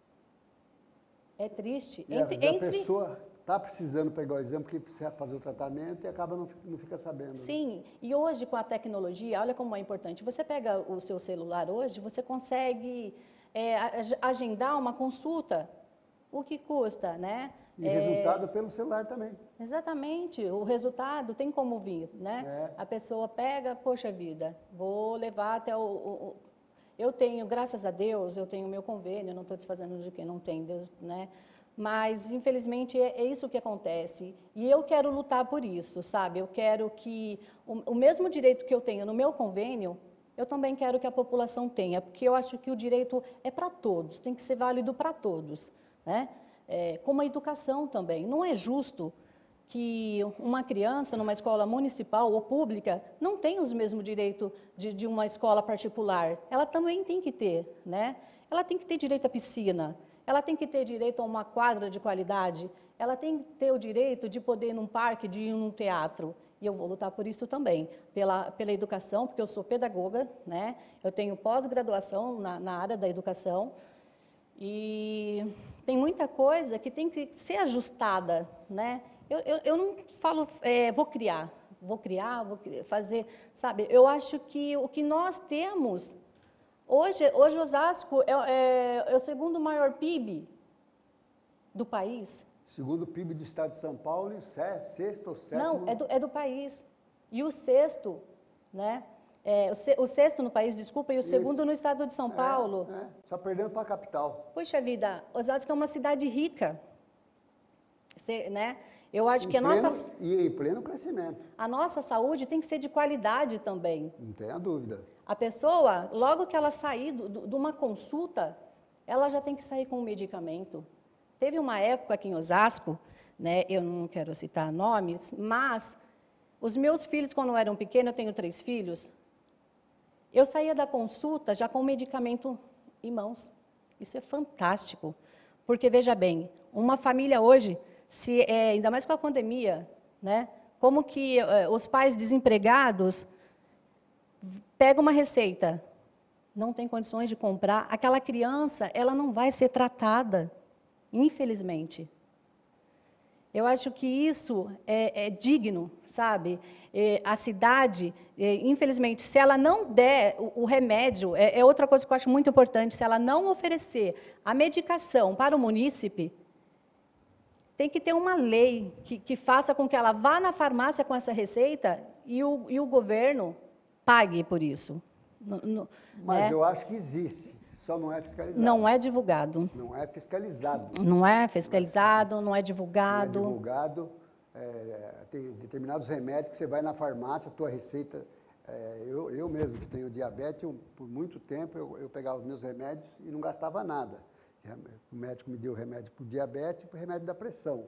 É triste. E a pessoa está precisando pegar o exame porque precisa fazer o tratamento e acaba não fica sabendo. Sim, e hoje com a tecnologia, olha como é importante. Você pega o seu celular hoje, você consegue agendar uma consulta. O que custa, né? E resultado pelo celular também. Exatamente, o resultado tem como vir, né? A pessoa pega, poxa vida, vou levar até eu tenho, graças a Deus, eu tenho o meu convênio, não estou desfazendo de quem não tem, Deus, né? Mas, infelizmente, é isso que acontece. E eu quero lutar por isso, sabe? Eu quero que o mesmo direito que eu tenho no meu convênio, eu também quero que a população tenha, porque eu acho que o direito é para todos, tem que ser válido para todos, né? Como a educação também. Não é justo que uma criança numa escola municipal ou pública não tenha os mesmos direitos de uma escola particular. Ela também tem que ter, né? Ela tem que ter direito à piscina, ela tem que ter direito a uma quadra de qualidade, ela tem que ter o direito de poder ir num parque, de ir num teatro. E eu vou lutar por isso também, pela educação, porque eu sou pedagoga, né? Eu tenho pós-graduação na área da educação, e tem muita coisa que tem que ser ajustada, né? Eu não falo, vou criar, vou fazer, sabe? Eu acho que o que nós temos, hoje Osasco é o segundo maior PIB do país. Segundo PIB do estado de São Paulo e sexto ou sétimo... Não, é do país. E o sexto, né? O sexto no país, desculpa, e o segundo no estado de São Paulo. Só perdendo para a capital. Puxa vida, Osasco é uma cidade rica, né? Eu acho que em pleno crescimento. A nossa saúde tem que ser de qualidade também. Não tenha dúvida. A pessoa, logo que ela sair de uma consulta, ela já tem que sair com um medicamento. Teve uma época aqui em Osasco, né? Eu não quero citar nomes, mas os meus filhos, quando eram pequenos, eu tenho 3 filhos, eu saía da consulta já com o medicamento em mãos. Isso é fantástico, porque, veja bem, uma família hoje, ainda mais com a pandemia, né? Como que os pais desempregados pegam uma receita, não tem condições de comprar, aquela criança, ela não vai ser tratada, infelizmente. Eu acho que isso é digno, sabe? A cidade, infelizmente, se ela não der o remédio, é outra coisa que eu acho muito importante, se ela não oferecer a medicação para o munícipe, tem que ter uma lei que faça com que ela vá na farmácia com essa receita e o governo pague por isso. Mas né? eu acho que existe, só não é fiscalizado. Não é divulgado. Não é fiscalizado. Não é fiscalizado, não é divulgado. Não é divulgado. Tem determinados remédios que você vai na farmácia, a tua receita... eu mesmo, que tenho diabetes, por muito tempo eu pegava os meus remédios e não gastava nada. O médico me deu remédio para o diabetes e para o remédio da pressão.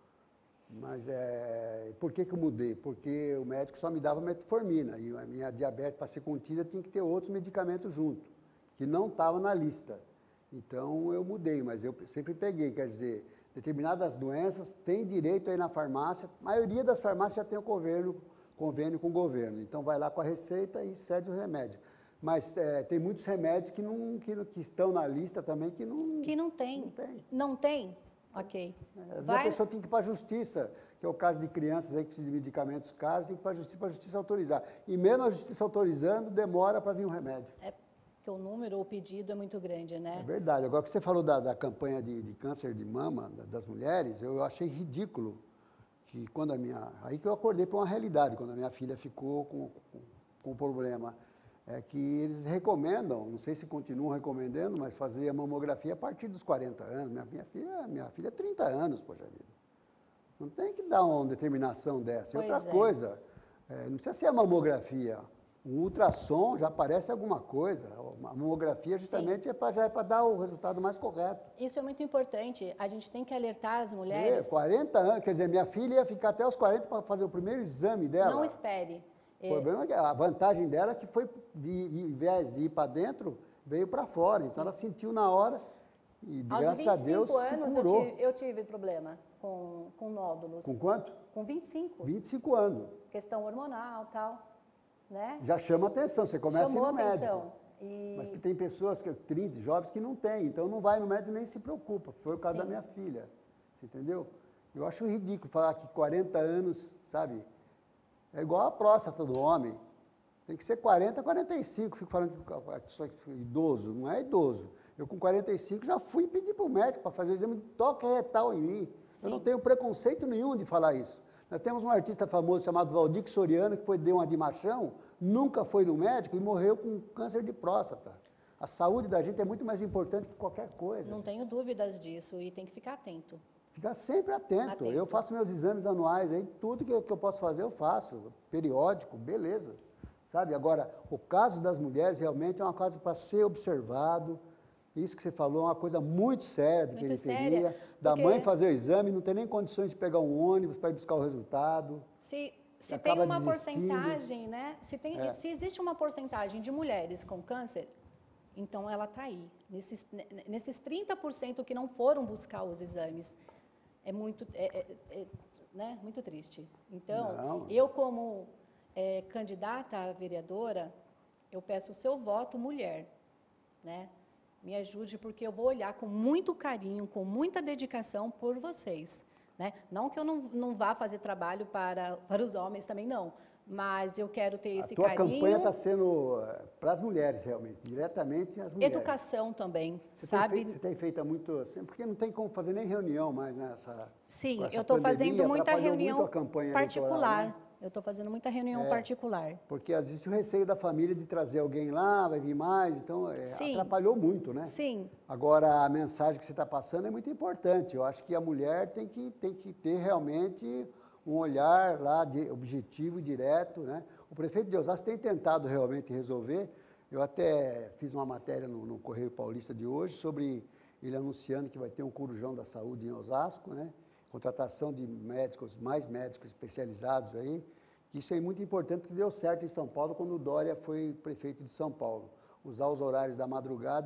Mas por que eu mudei? Porque o médico só me dava metformina e a minha diabetes, para ser contida, tinha que ter outros medicamentos junto, que não estavam na lista. Então eu mudei, mas eu sempre peguei, quer dizer, determinadas doenças têm direito aí na farmácia, a maioria das farmácias já tem o convênio com o governo, então vai lá com a receita e cede o remédio. Mas tem muitos remédios que estão na lista também que não... Que não tem. Não tem. Não tem? Ok. Às vezes a pessoa tem que ir para a justiça, que é o caso de crianças aí que precisam de medicamentos caros, tem que ir para a justiça autorizar. E mesmo a justiça autorizando, demora para vir um remédio. Porque o número, o pedido é muito grande, né? É verdade. Agora, que você falou da campanha de câncer de mama das mulheres, eu achei ridículo que quando aí que eu acordei para uma realidade, quando a minha filha ficou com um problema, que eles recomendam, não sei se continuam recomendando, mas fazer a mamografia a partir dos 40 anos. Minha filha é 30 anos, poxa vida. Não tem que dar uma determinação dessa. E outra coisa, não precisa ser a mamografia. Um ultrassom já aparece alguma coisa. A mamografia justamente já é para dar o resultado mais correto. Isso é muito importante. A gente tem que alertar as mulheres. 40 anos, quer dizer, minha filha ia ficar até os 40 para fazer o primeiro exame dela. Não espere. O problema é que a vantagem dela é que foi, em vez de ir para dentro, veio para fora. Então ela sentiu na hora e, graças a Deus, se curou. Aos 25 anos eu tive problema com nódulos. Com quanto? Com 25. 25 anos. Questão hormonal e tal. Né? Já chama atenção, você começa a ir no médico. E... Mas tem pessoas, 30 jovens, que não têm, então não vai no médico nem se preocupa. Foi o caso da minha filha, você entendeu? Eu acho ridículo falar que 40 anos, sabe, é igual a próstata do homem. Tem que ser 40, 45, fico falando que sou idoso, não é idoso. Eu com 45 já fui pedir para o médico para fazer o exame de toque retal em mim. Sim. Eu não tenho preconceito nenhum de falar isso. Nós temos um artista famoso chamado Valdir Soriano, que deu uma de machão, nunca foi no médico e morreu com câncer de próstata. A saúde da gente é muito mais importante que qualquer coisa. Não tenho dúvidas disso e tem que ficar atento. Ficar sempre atento. Eu faço meus exames anuais, aí tudo que eu posso fazer eu faço, periódico, beleza. Sabe? Agora, o caso das mulheres realmente é uma coisa para ser observado. Isso que você falou é uma coisa muito séria de periferia, da mãe fazer o exame, não ter nem condições de pegar um ônibus para ir buscar o resultado. Se tem uma porcentagem, né? Se existe uma porcentagem de mulheres com câncer, então ela está aí. Nesses 30% que não foram buscar os exames, é muito, né? Muito triste. Então, eu como candidata a vereadora, eu peço o seu voto mulher, né? Me ajude, porque eu vou olhar com muito carinho, com muita dedicação por vocês. Né? Não que eu não vá fazer trabalho para os homens também, não. Mas eu quero ter esse carinho. A tua campanha está sendo para as mulheres, realmente, diretamente às mulheres. Educação também, sabe? Você tem feito muito, assim, porque não tem como fazer nem reunião mais nessa. Sim, eu estou fazendo muita reunião particular. Né? Eu estou fazendo muita reunião particular. Porque existe o receio da família de trazer alguém lá, vai vir mais, então atrapalhou muito, né? Sim. Agora, a mensagem que você está passando é muito importante. Eu acho que a mulher tem que ter realmente um olhar lá objetivo e direto, né? O prefeito de Osasco tem tentado realmente resolver. Eu até fiz uma matéria no Correio Paulista de hoje sobre ele anunciando que vai ter um Corujão da Saúde em Osasco, né? Contratação de médicos, mais médicos especializados aí. Isso é muito importante porque deu certo em São Paulo quando o Dória foi prefeito de São Paulo. Usar os horários da madrugada,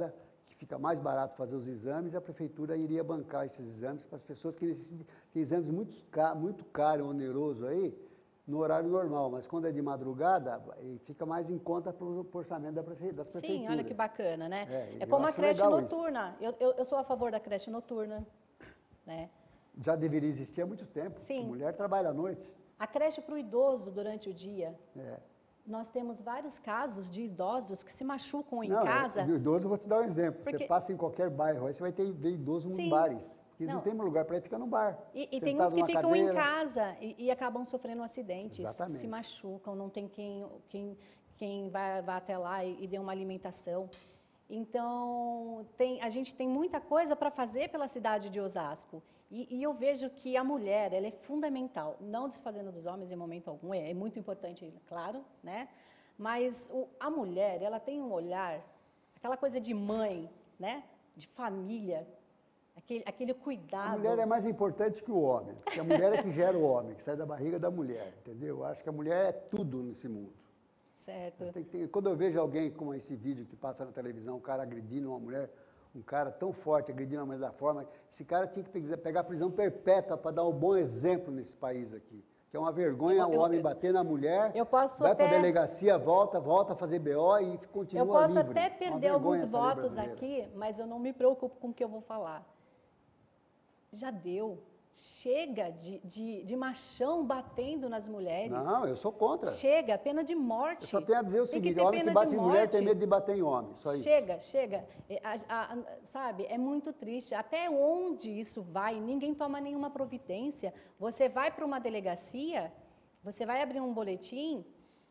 que fica mais barato fazer os exames, a prefeitura iria bancar esses exames para as pessoas que necessitam, tem exames muito caros, onerosos aí, no horário normal, mas quando é de madrugada, fica mais em conta para o orçamento das prefeituras. Sim, olha que bacana, né? É como a creche legal noturna. Eu sou a favor da creche noturna, né? Já deveria existir há muito tempo. Sim. A mulher trabalha à noite. A creche para o idoso durante o dia. É. Nós temos vários casos de idosos que se machucam em Não, casa. O idoso, eu vou te dar um exemplo. Porque... Você passa em qualquer bairro, aí você vai ver idoso Sim. em bares. Porque eles Não. não têm lugar para ir, fica no bar. E tem uns que ficam cadeira. em casa e acabam sofrendo acidentes. Exatamente. Se machucam, não tem quem vai até lá e dê uma alimentação. Então, a gente tem muita coisa para fazer pela cidade de Osasco. E eu vejo que a mulher, ela é fundamental, não desfazendo dos homens em momento algum, é muito importante, claro, né? Mas a mulher, ela tem um olhar, aquela coisa de mãe, né? De família, aquele cuidado. A mulher é mais importante que o homem, porque a mulher é que gera o homem, que sai da barriga da mulher, entendeu? Eu acho que a mulher é tudo nesse mundo. Certo. Quando eu vejo alguém como esse vídeo que passa na televisão, um cara agredindo uma mulher, um cara tão forte agredindo uma mulher da forma, esse cara tinha que pegar prisão perpétua para dar um bom exemplo nesse país aqui. Que é uma vergonha o homem bater na mulher, vai para a delegacia, volta a fazer BO e continua livre. Eu posso até perder alguns votos aqui, mas eu não me preocupo com o que eu vou falar. Já deu. Chega de machão batendo nas mulheres. Não, eu sou contra. Chega, pena de morte. Eu só tenho a dizer o seguinte, homem que bate em mulher tem medo de bater em homem, só isso. Chega. Sabe, é muito triste. Até onde isso vai? Ninguém toma nenhuma providência. Você vai para uma delegacia, você vai abrir um boletim,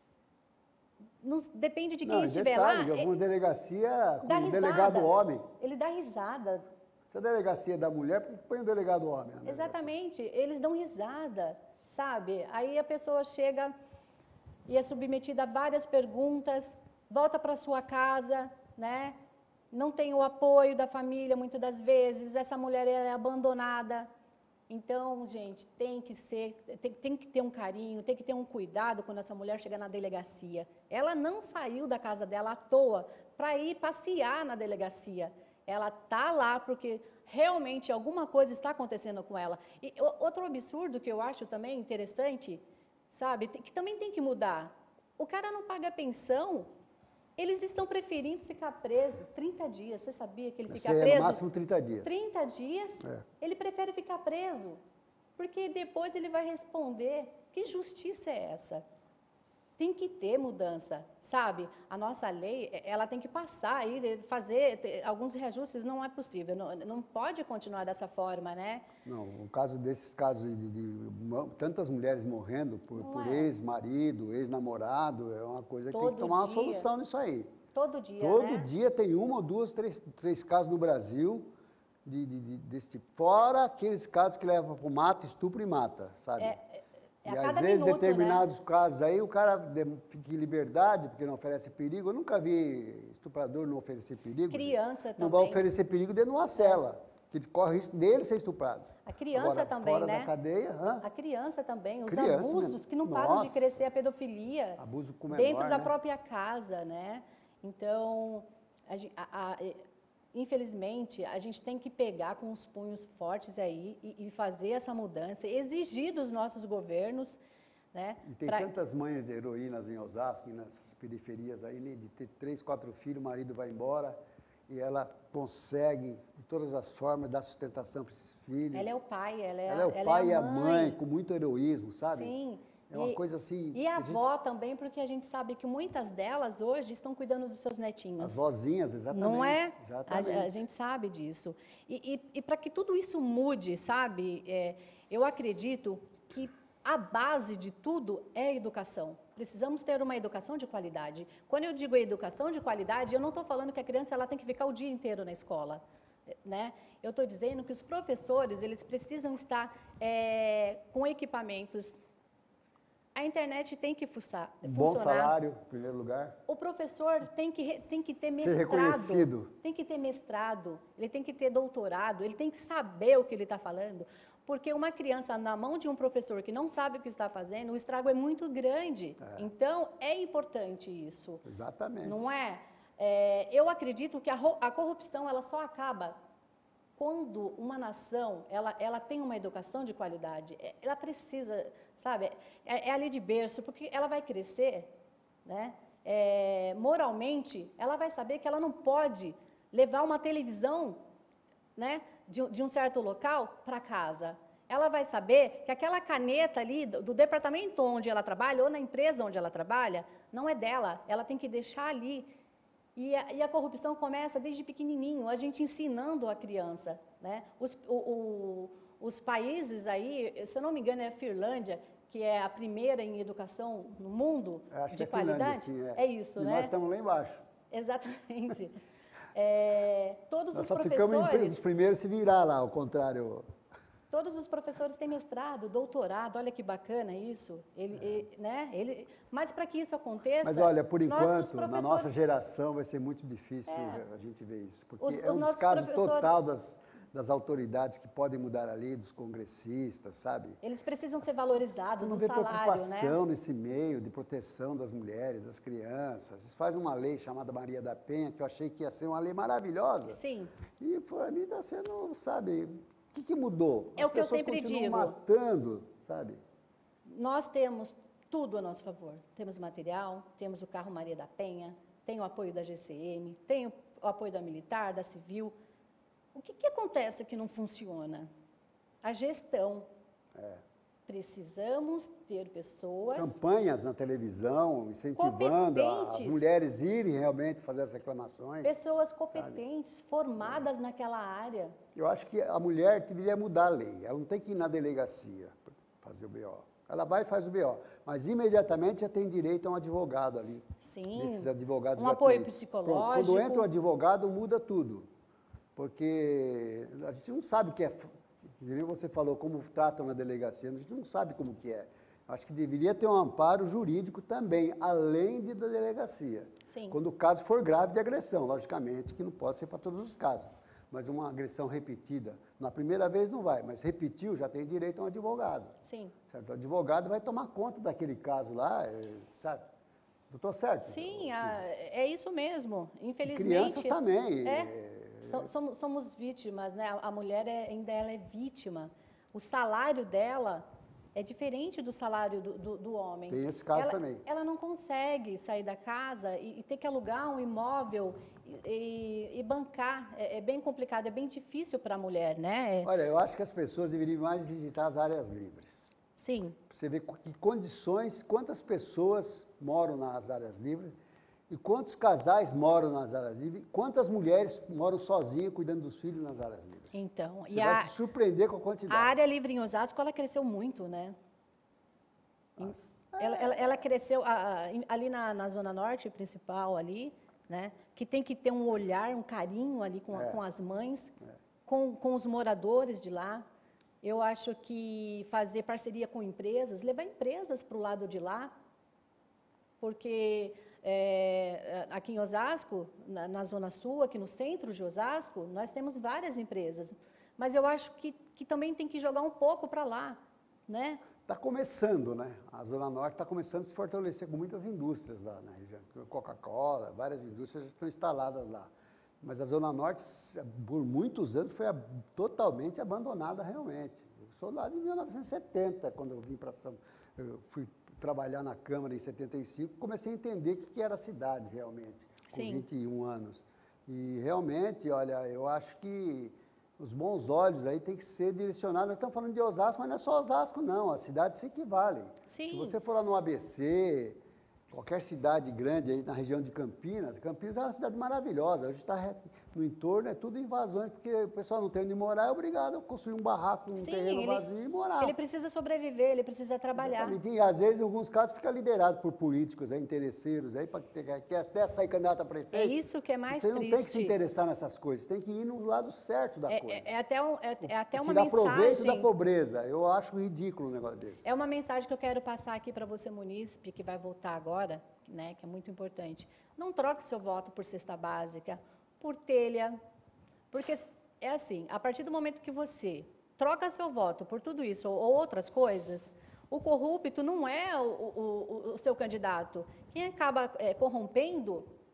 depende de quem estiver lá. Alguma delegacia com um delegado homem. Ele dá risada. Se a delegacia é da mulher, por que põe um delegado homem? Exatamente, eles dão risada, sabe? Aí a pessoa chega e é submetida a várias perguntas, volta para sua casa, né? Não tem o apoio da família, muitas das vezes, essa mulher é abandonada. Então, gente, tem que ter um carinho, tem que ter um cuidado quando essa mulher chega na delegacia. Ela não saiu da casa dela à toa para ir passear na delegacia. Ela está lá porque realmente alguma coisa está acontecendo com ela. E outro absurdo que eu acho também interessante, sabe, que também tem que mudar. O cara não paga pensão, eles estão preferindo ficar preso 30 dias. Você sabia que ele fica preso? No máximo 30 dias. 30 dias, ele prefere ficar preso, porque depois ele vai responder. Que justiça é essa? Tem que ter mudança, sabe? A nossa lei, ela tem que passar e fazer alguns reajustes, não é possível, não pode continuar dessa forma, né? Não, o caso desses casos de tantas mulheres morrendo por ex-marido, ex-namorado, é uma coisa que tem que tomar uma solução nisso aí. Todo dia, Todo dia tem uma ou duas, três casos no Brasil desse tipo. Fora aqueles casos que levam para o mato, estupro e mata, sabe? E às vezes, determinados casos aí, o cara fica em liberdade porque não oferece perigo. Eu nunca vi estuprador não oferecer perigo. Criança também. Não vai oferecer perigo dentro de uma cela, que corre risco dele ser estuprado. A criança também, fora né? da cadeia, a criança também, os criança abusos mesmo. que não param de crescer, a pedofilia. Abuso com menor, dentro da né? própria casa, né? Então, infelizmente, a gente tem que pegar com os punhos fortes aí e fazer essa mudança, exigir dos nossos governos, né? E tem tantas mães heroínas em Osasco, nessas periferias aí, de ter 3, 4 filhos, o marido vai embora e ela consegue, de todas as formas, dar sustentação para esses filhos. Ela é o pai, ela é o pai e a mãe, com muito heroísmo, sabe? Sim. É uma coisa assim... E a avó também, porque a gente sabe que muitas delas hoje estão cuidando dos seus netinhos. As vozinhas, exatamente. Não é? Exatamente. A gente sabe disso. E para que tudo isso mude, sabe, eu acredito que a base de tudo é a educação. Precisamos ter uma educação de qualidade. Quando eu digo educação de qualidade, eu não estou falando que a criança ela tem que ficar o dia inteiro na escola. Né? Eu estou dizendo que os professores eles precisam estar com equipamentos. A internet tem que funcionar. Bom salário, em primeiro lugar. O professor tem que ter mestrado. Ser reconhecido. Tem que ter mestrado, ele tem que ter doutorado, ele tem que saber o que ele está falando. Porque uma criança na mão de um professor que não sabe o que está fazendo, o estrago é muito grande. Então, é importante isso. Exatamente. Não é? Eu acredito que a corrupção ela só acaba quando uma nação ela tem uma educação de qualidade. Ela precisa, sabe, ali de berço, porque ela vai crescer, né? Moralmente, ela vai saber que ela não pode levar uma televisão, né, de um certo local para casa. Ela vai saber que aquela caneta ali do departamento onde ela trabalha ou na empresa onde ela trabalha não é dela. Ela tem que deixar ali. E a corrupção começa desde pequenininho, a gente ensinando a criança, né? Os países aí, se eu não me engano, é a Finlândia, que é a primeira em educação no mundo Acho de que é qualidade. Finlândia, sim, é isso, e né? nós estamos lá embaixo. Exatamente. Todos Nós os só professores... ficamos os primeiros a se virar lá, ao contrário. Todos os professores têm mestrado, doutorado, olha que bacana isso. Mas para que isso aconteça... Mas olha, por enquanto, professores... na nossa geração vai ser muito difícil a gente ver isso. Porque é um nossos descaso professores... total das autoridades que podem mudar a lei, dos congressistas, sabe? Eles precisam ser valorizados, não o vê salário, preocupação né? nesse meio de proteção das mulheres, das crianças. Eles fazem uma lei chamada Maria da Penha, que eu achei que ia ser uma lei maravilhosa. Sim. E para mim está sendo, sabe, o que mudou? É o que eu sempre digo. As pessoas continuam matando, sabe? Nós temos tudo a nosso favor. Temos material, temos o carro Maria da Penha, tem o apoio da GCM, tem o apoio da militar, da civil. O que acontece que não funciona? A gestão. Precisamos ter pessoas... Campanhas na televisão, incentivando as mulheres irem realmente fazer as reclamações. Pessoas competentes, sabe? Formadas naquela área. Eu acho que a mulher deveria mudar a lei. Ela não tem que ir na delegacia fazer o BO. Ela vai e faz o BO, mas imediatamente já tem direito a um advogado ali. Sim, desses advogados apoio psicológico. Pronto, quando entra o advogado, muda tudo. Porque a gente não sabe o que é... Que você falou, como tratam na delegacia, a gente não sabe como que é. Acho que deveria ter um amparo jurídico também, além da delegacia. Sim. Quando o caso for grave de agressão, logicamente, que não pode ser para todos os casos. Mas uma agressão repetida, na primeira vez não vai, mas repetiu, já tem direito a um advogado. Sim. Certo? O advogado vai tomar conta daquele caso lá, sabe? Não estou certo? Sim, é isso mesmo. Infelizmente... E crianças também. Somos vítimas, né? A mulher ainda ela é vítima. O salário dela é diferente do salário do homem. Tem esse caso também. Ela não consegue sair da casa e ter que alugar um imóvel e bancar. É bem complicado, é bem difícil para a mulher, né? Olha, eu acho que as pessoas deveriam mais visitar as áreas livres. Sim. Você vê que condições, quantas pessoas moram nas áreas livres e quantos casais moram nas áreas livres, quantas mulheres moram sozinhas cuidando dos filhos nas áreas livres. Então, você vai se surpreender com a quantidade. A área livre em Osasco, ela cresceu muito, né? Ela cresceu ali na Zona Norte principal, ali, né? Que tem que ter um olhar, um carinho ali com as mães, com os moradores de lá. Eu acho que fazer parceria com empresas, levar empresas para o lado de lá, porque aqui em Osasco, na Zona Sul, aqui no centro de Osasco, nós temos várias empresas, mas eu acho que também tem que jogar um pouco para lá, né? Está começando, né? A Zona Norte está começando a se fortalecer com muitas indústrias lá na região. Coca-Cola, várias indústrias já estão instaladas lá. Mas a Zona Norte, por muitos anos, foi totalmente abandonada realmente. Eu sou lá de 1970, quando eu vim para eu fui trabalhar na Câmara em 75, comecei a entender o que era a cidade realmente, com Sim. 21 anos. E realmente, olha, eu acho que os bons olhos aí têm que ser direcionados. Nós estamos falando de Osasco, mas não é só Osasco, não. As cidades se equivalem. Sim. Se você for lá no ABC, qualquer cidade grande aí na região de Campinas, Campinas é uma cidade maravilhosa. Hoje está no entorno, é tudo invasões, porque o pessoal não tem onde morar, é obrigado a construir um barraco, um terreno vazio e morar. Ele precisa sobreviver, ele precisa trabalhar. Exatamente. E às vezes, em alguns casos, fica liderado por políticos, interesseiros, aí, que até sair candidato a prefeito. É isso que é mais você triste. Você não tem que se interessar nessas coisas, tem que ir no lado certo da coisa. É até uma tirar mensagem... proveito da pobreza. Eu acho ridículo um negócio desse. É uma mensagem que eu quero passar aqui para você, munícipe, que vai votar agora, né, que é muito importante. Não troque seu voto por cesta básica, por telha, porque é assim, a partir do momento que você troca seu voto por tudo isso ou outras coisas, o corrupto não é o seu candidato. Quem acaba corrompendo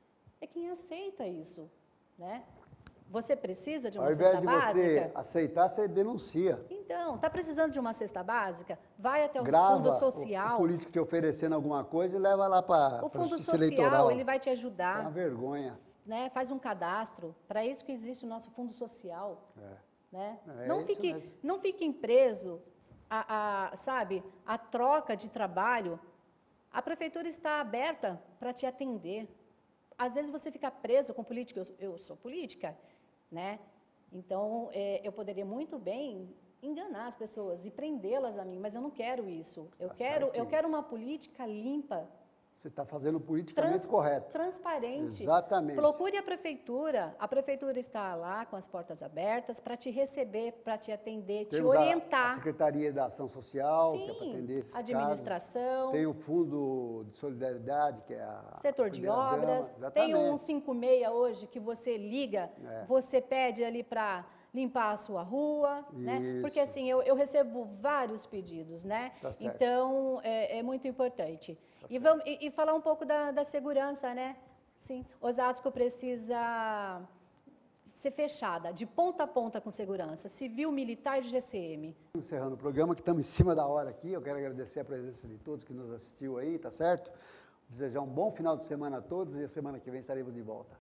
é quem aceita isso, né? Você precisa de uma Ao invés cesta de básica? você aceitar, você denuncia. Então, está precisando de uma cesta básica? Vai até o Grava Fundo Social. o político te oferecendo alguma coisa e leva lá para a O Fundo Justiça Social, Eleitoral. ele vai te Isso é uma ajudar, vergonha. né? Faz um cadastro. Para isso que existe o nosso Fundo Social. Né? É Não, isso mesmo. não fiquem presos sabe, a troca de trabalho. A prefeitura está aberta para te atender. Às vezes você fica preso com política. Eu sou política, né? Então, eu poderia muito bem enganar as pessoas e prendê-las a mim, mas eu não quero isso. Eu quero uma política limpa. Você está fazendo politicamente correto. Transparente. Exatamente. Procure a prefeitura está lá com as portas abertas para te receber, para te atender, te orientar. A Secretaria da Ação Social, Sim, que é para atender esses administração. casos. Tem o Fundo de Solidariedade, que é a Setor de obras. Tem um 156 hoje que você liga, você pede ali para limpar a sua rua, né? Porque assim, eu recebo vários pedidos, né? Tá certo. Então, é muito importante. E falar um pouco da segurança, né? Sim, Osasco precisa ser fechada, de ponta a ponta com segurança, civil, militar e GCM. Encerrando o programa, que estamos em cima da hora aqui, eu quero agradecer a presença de todos que nos assistiu aí, tá certo? Desejar um bom final de semana a todos e a semana que vem estaremos de volta.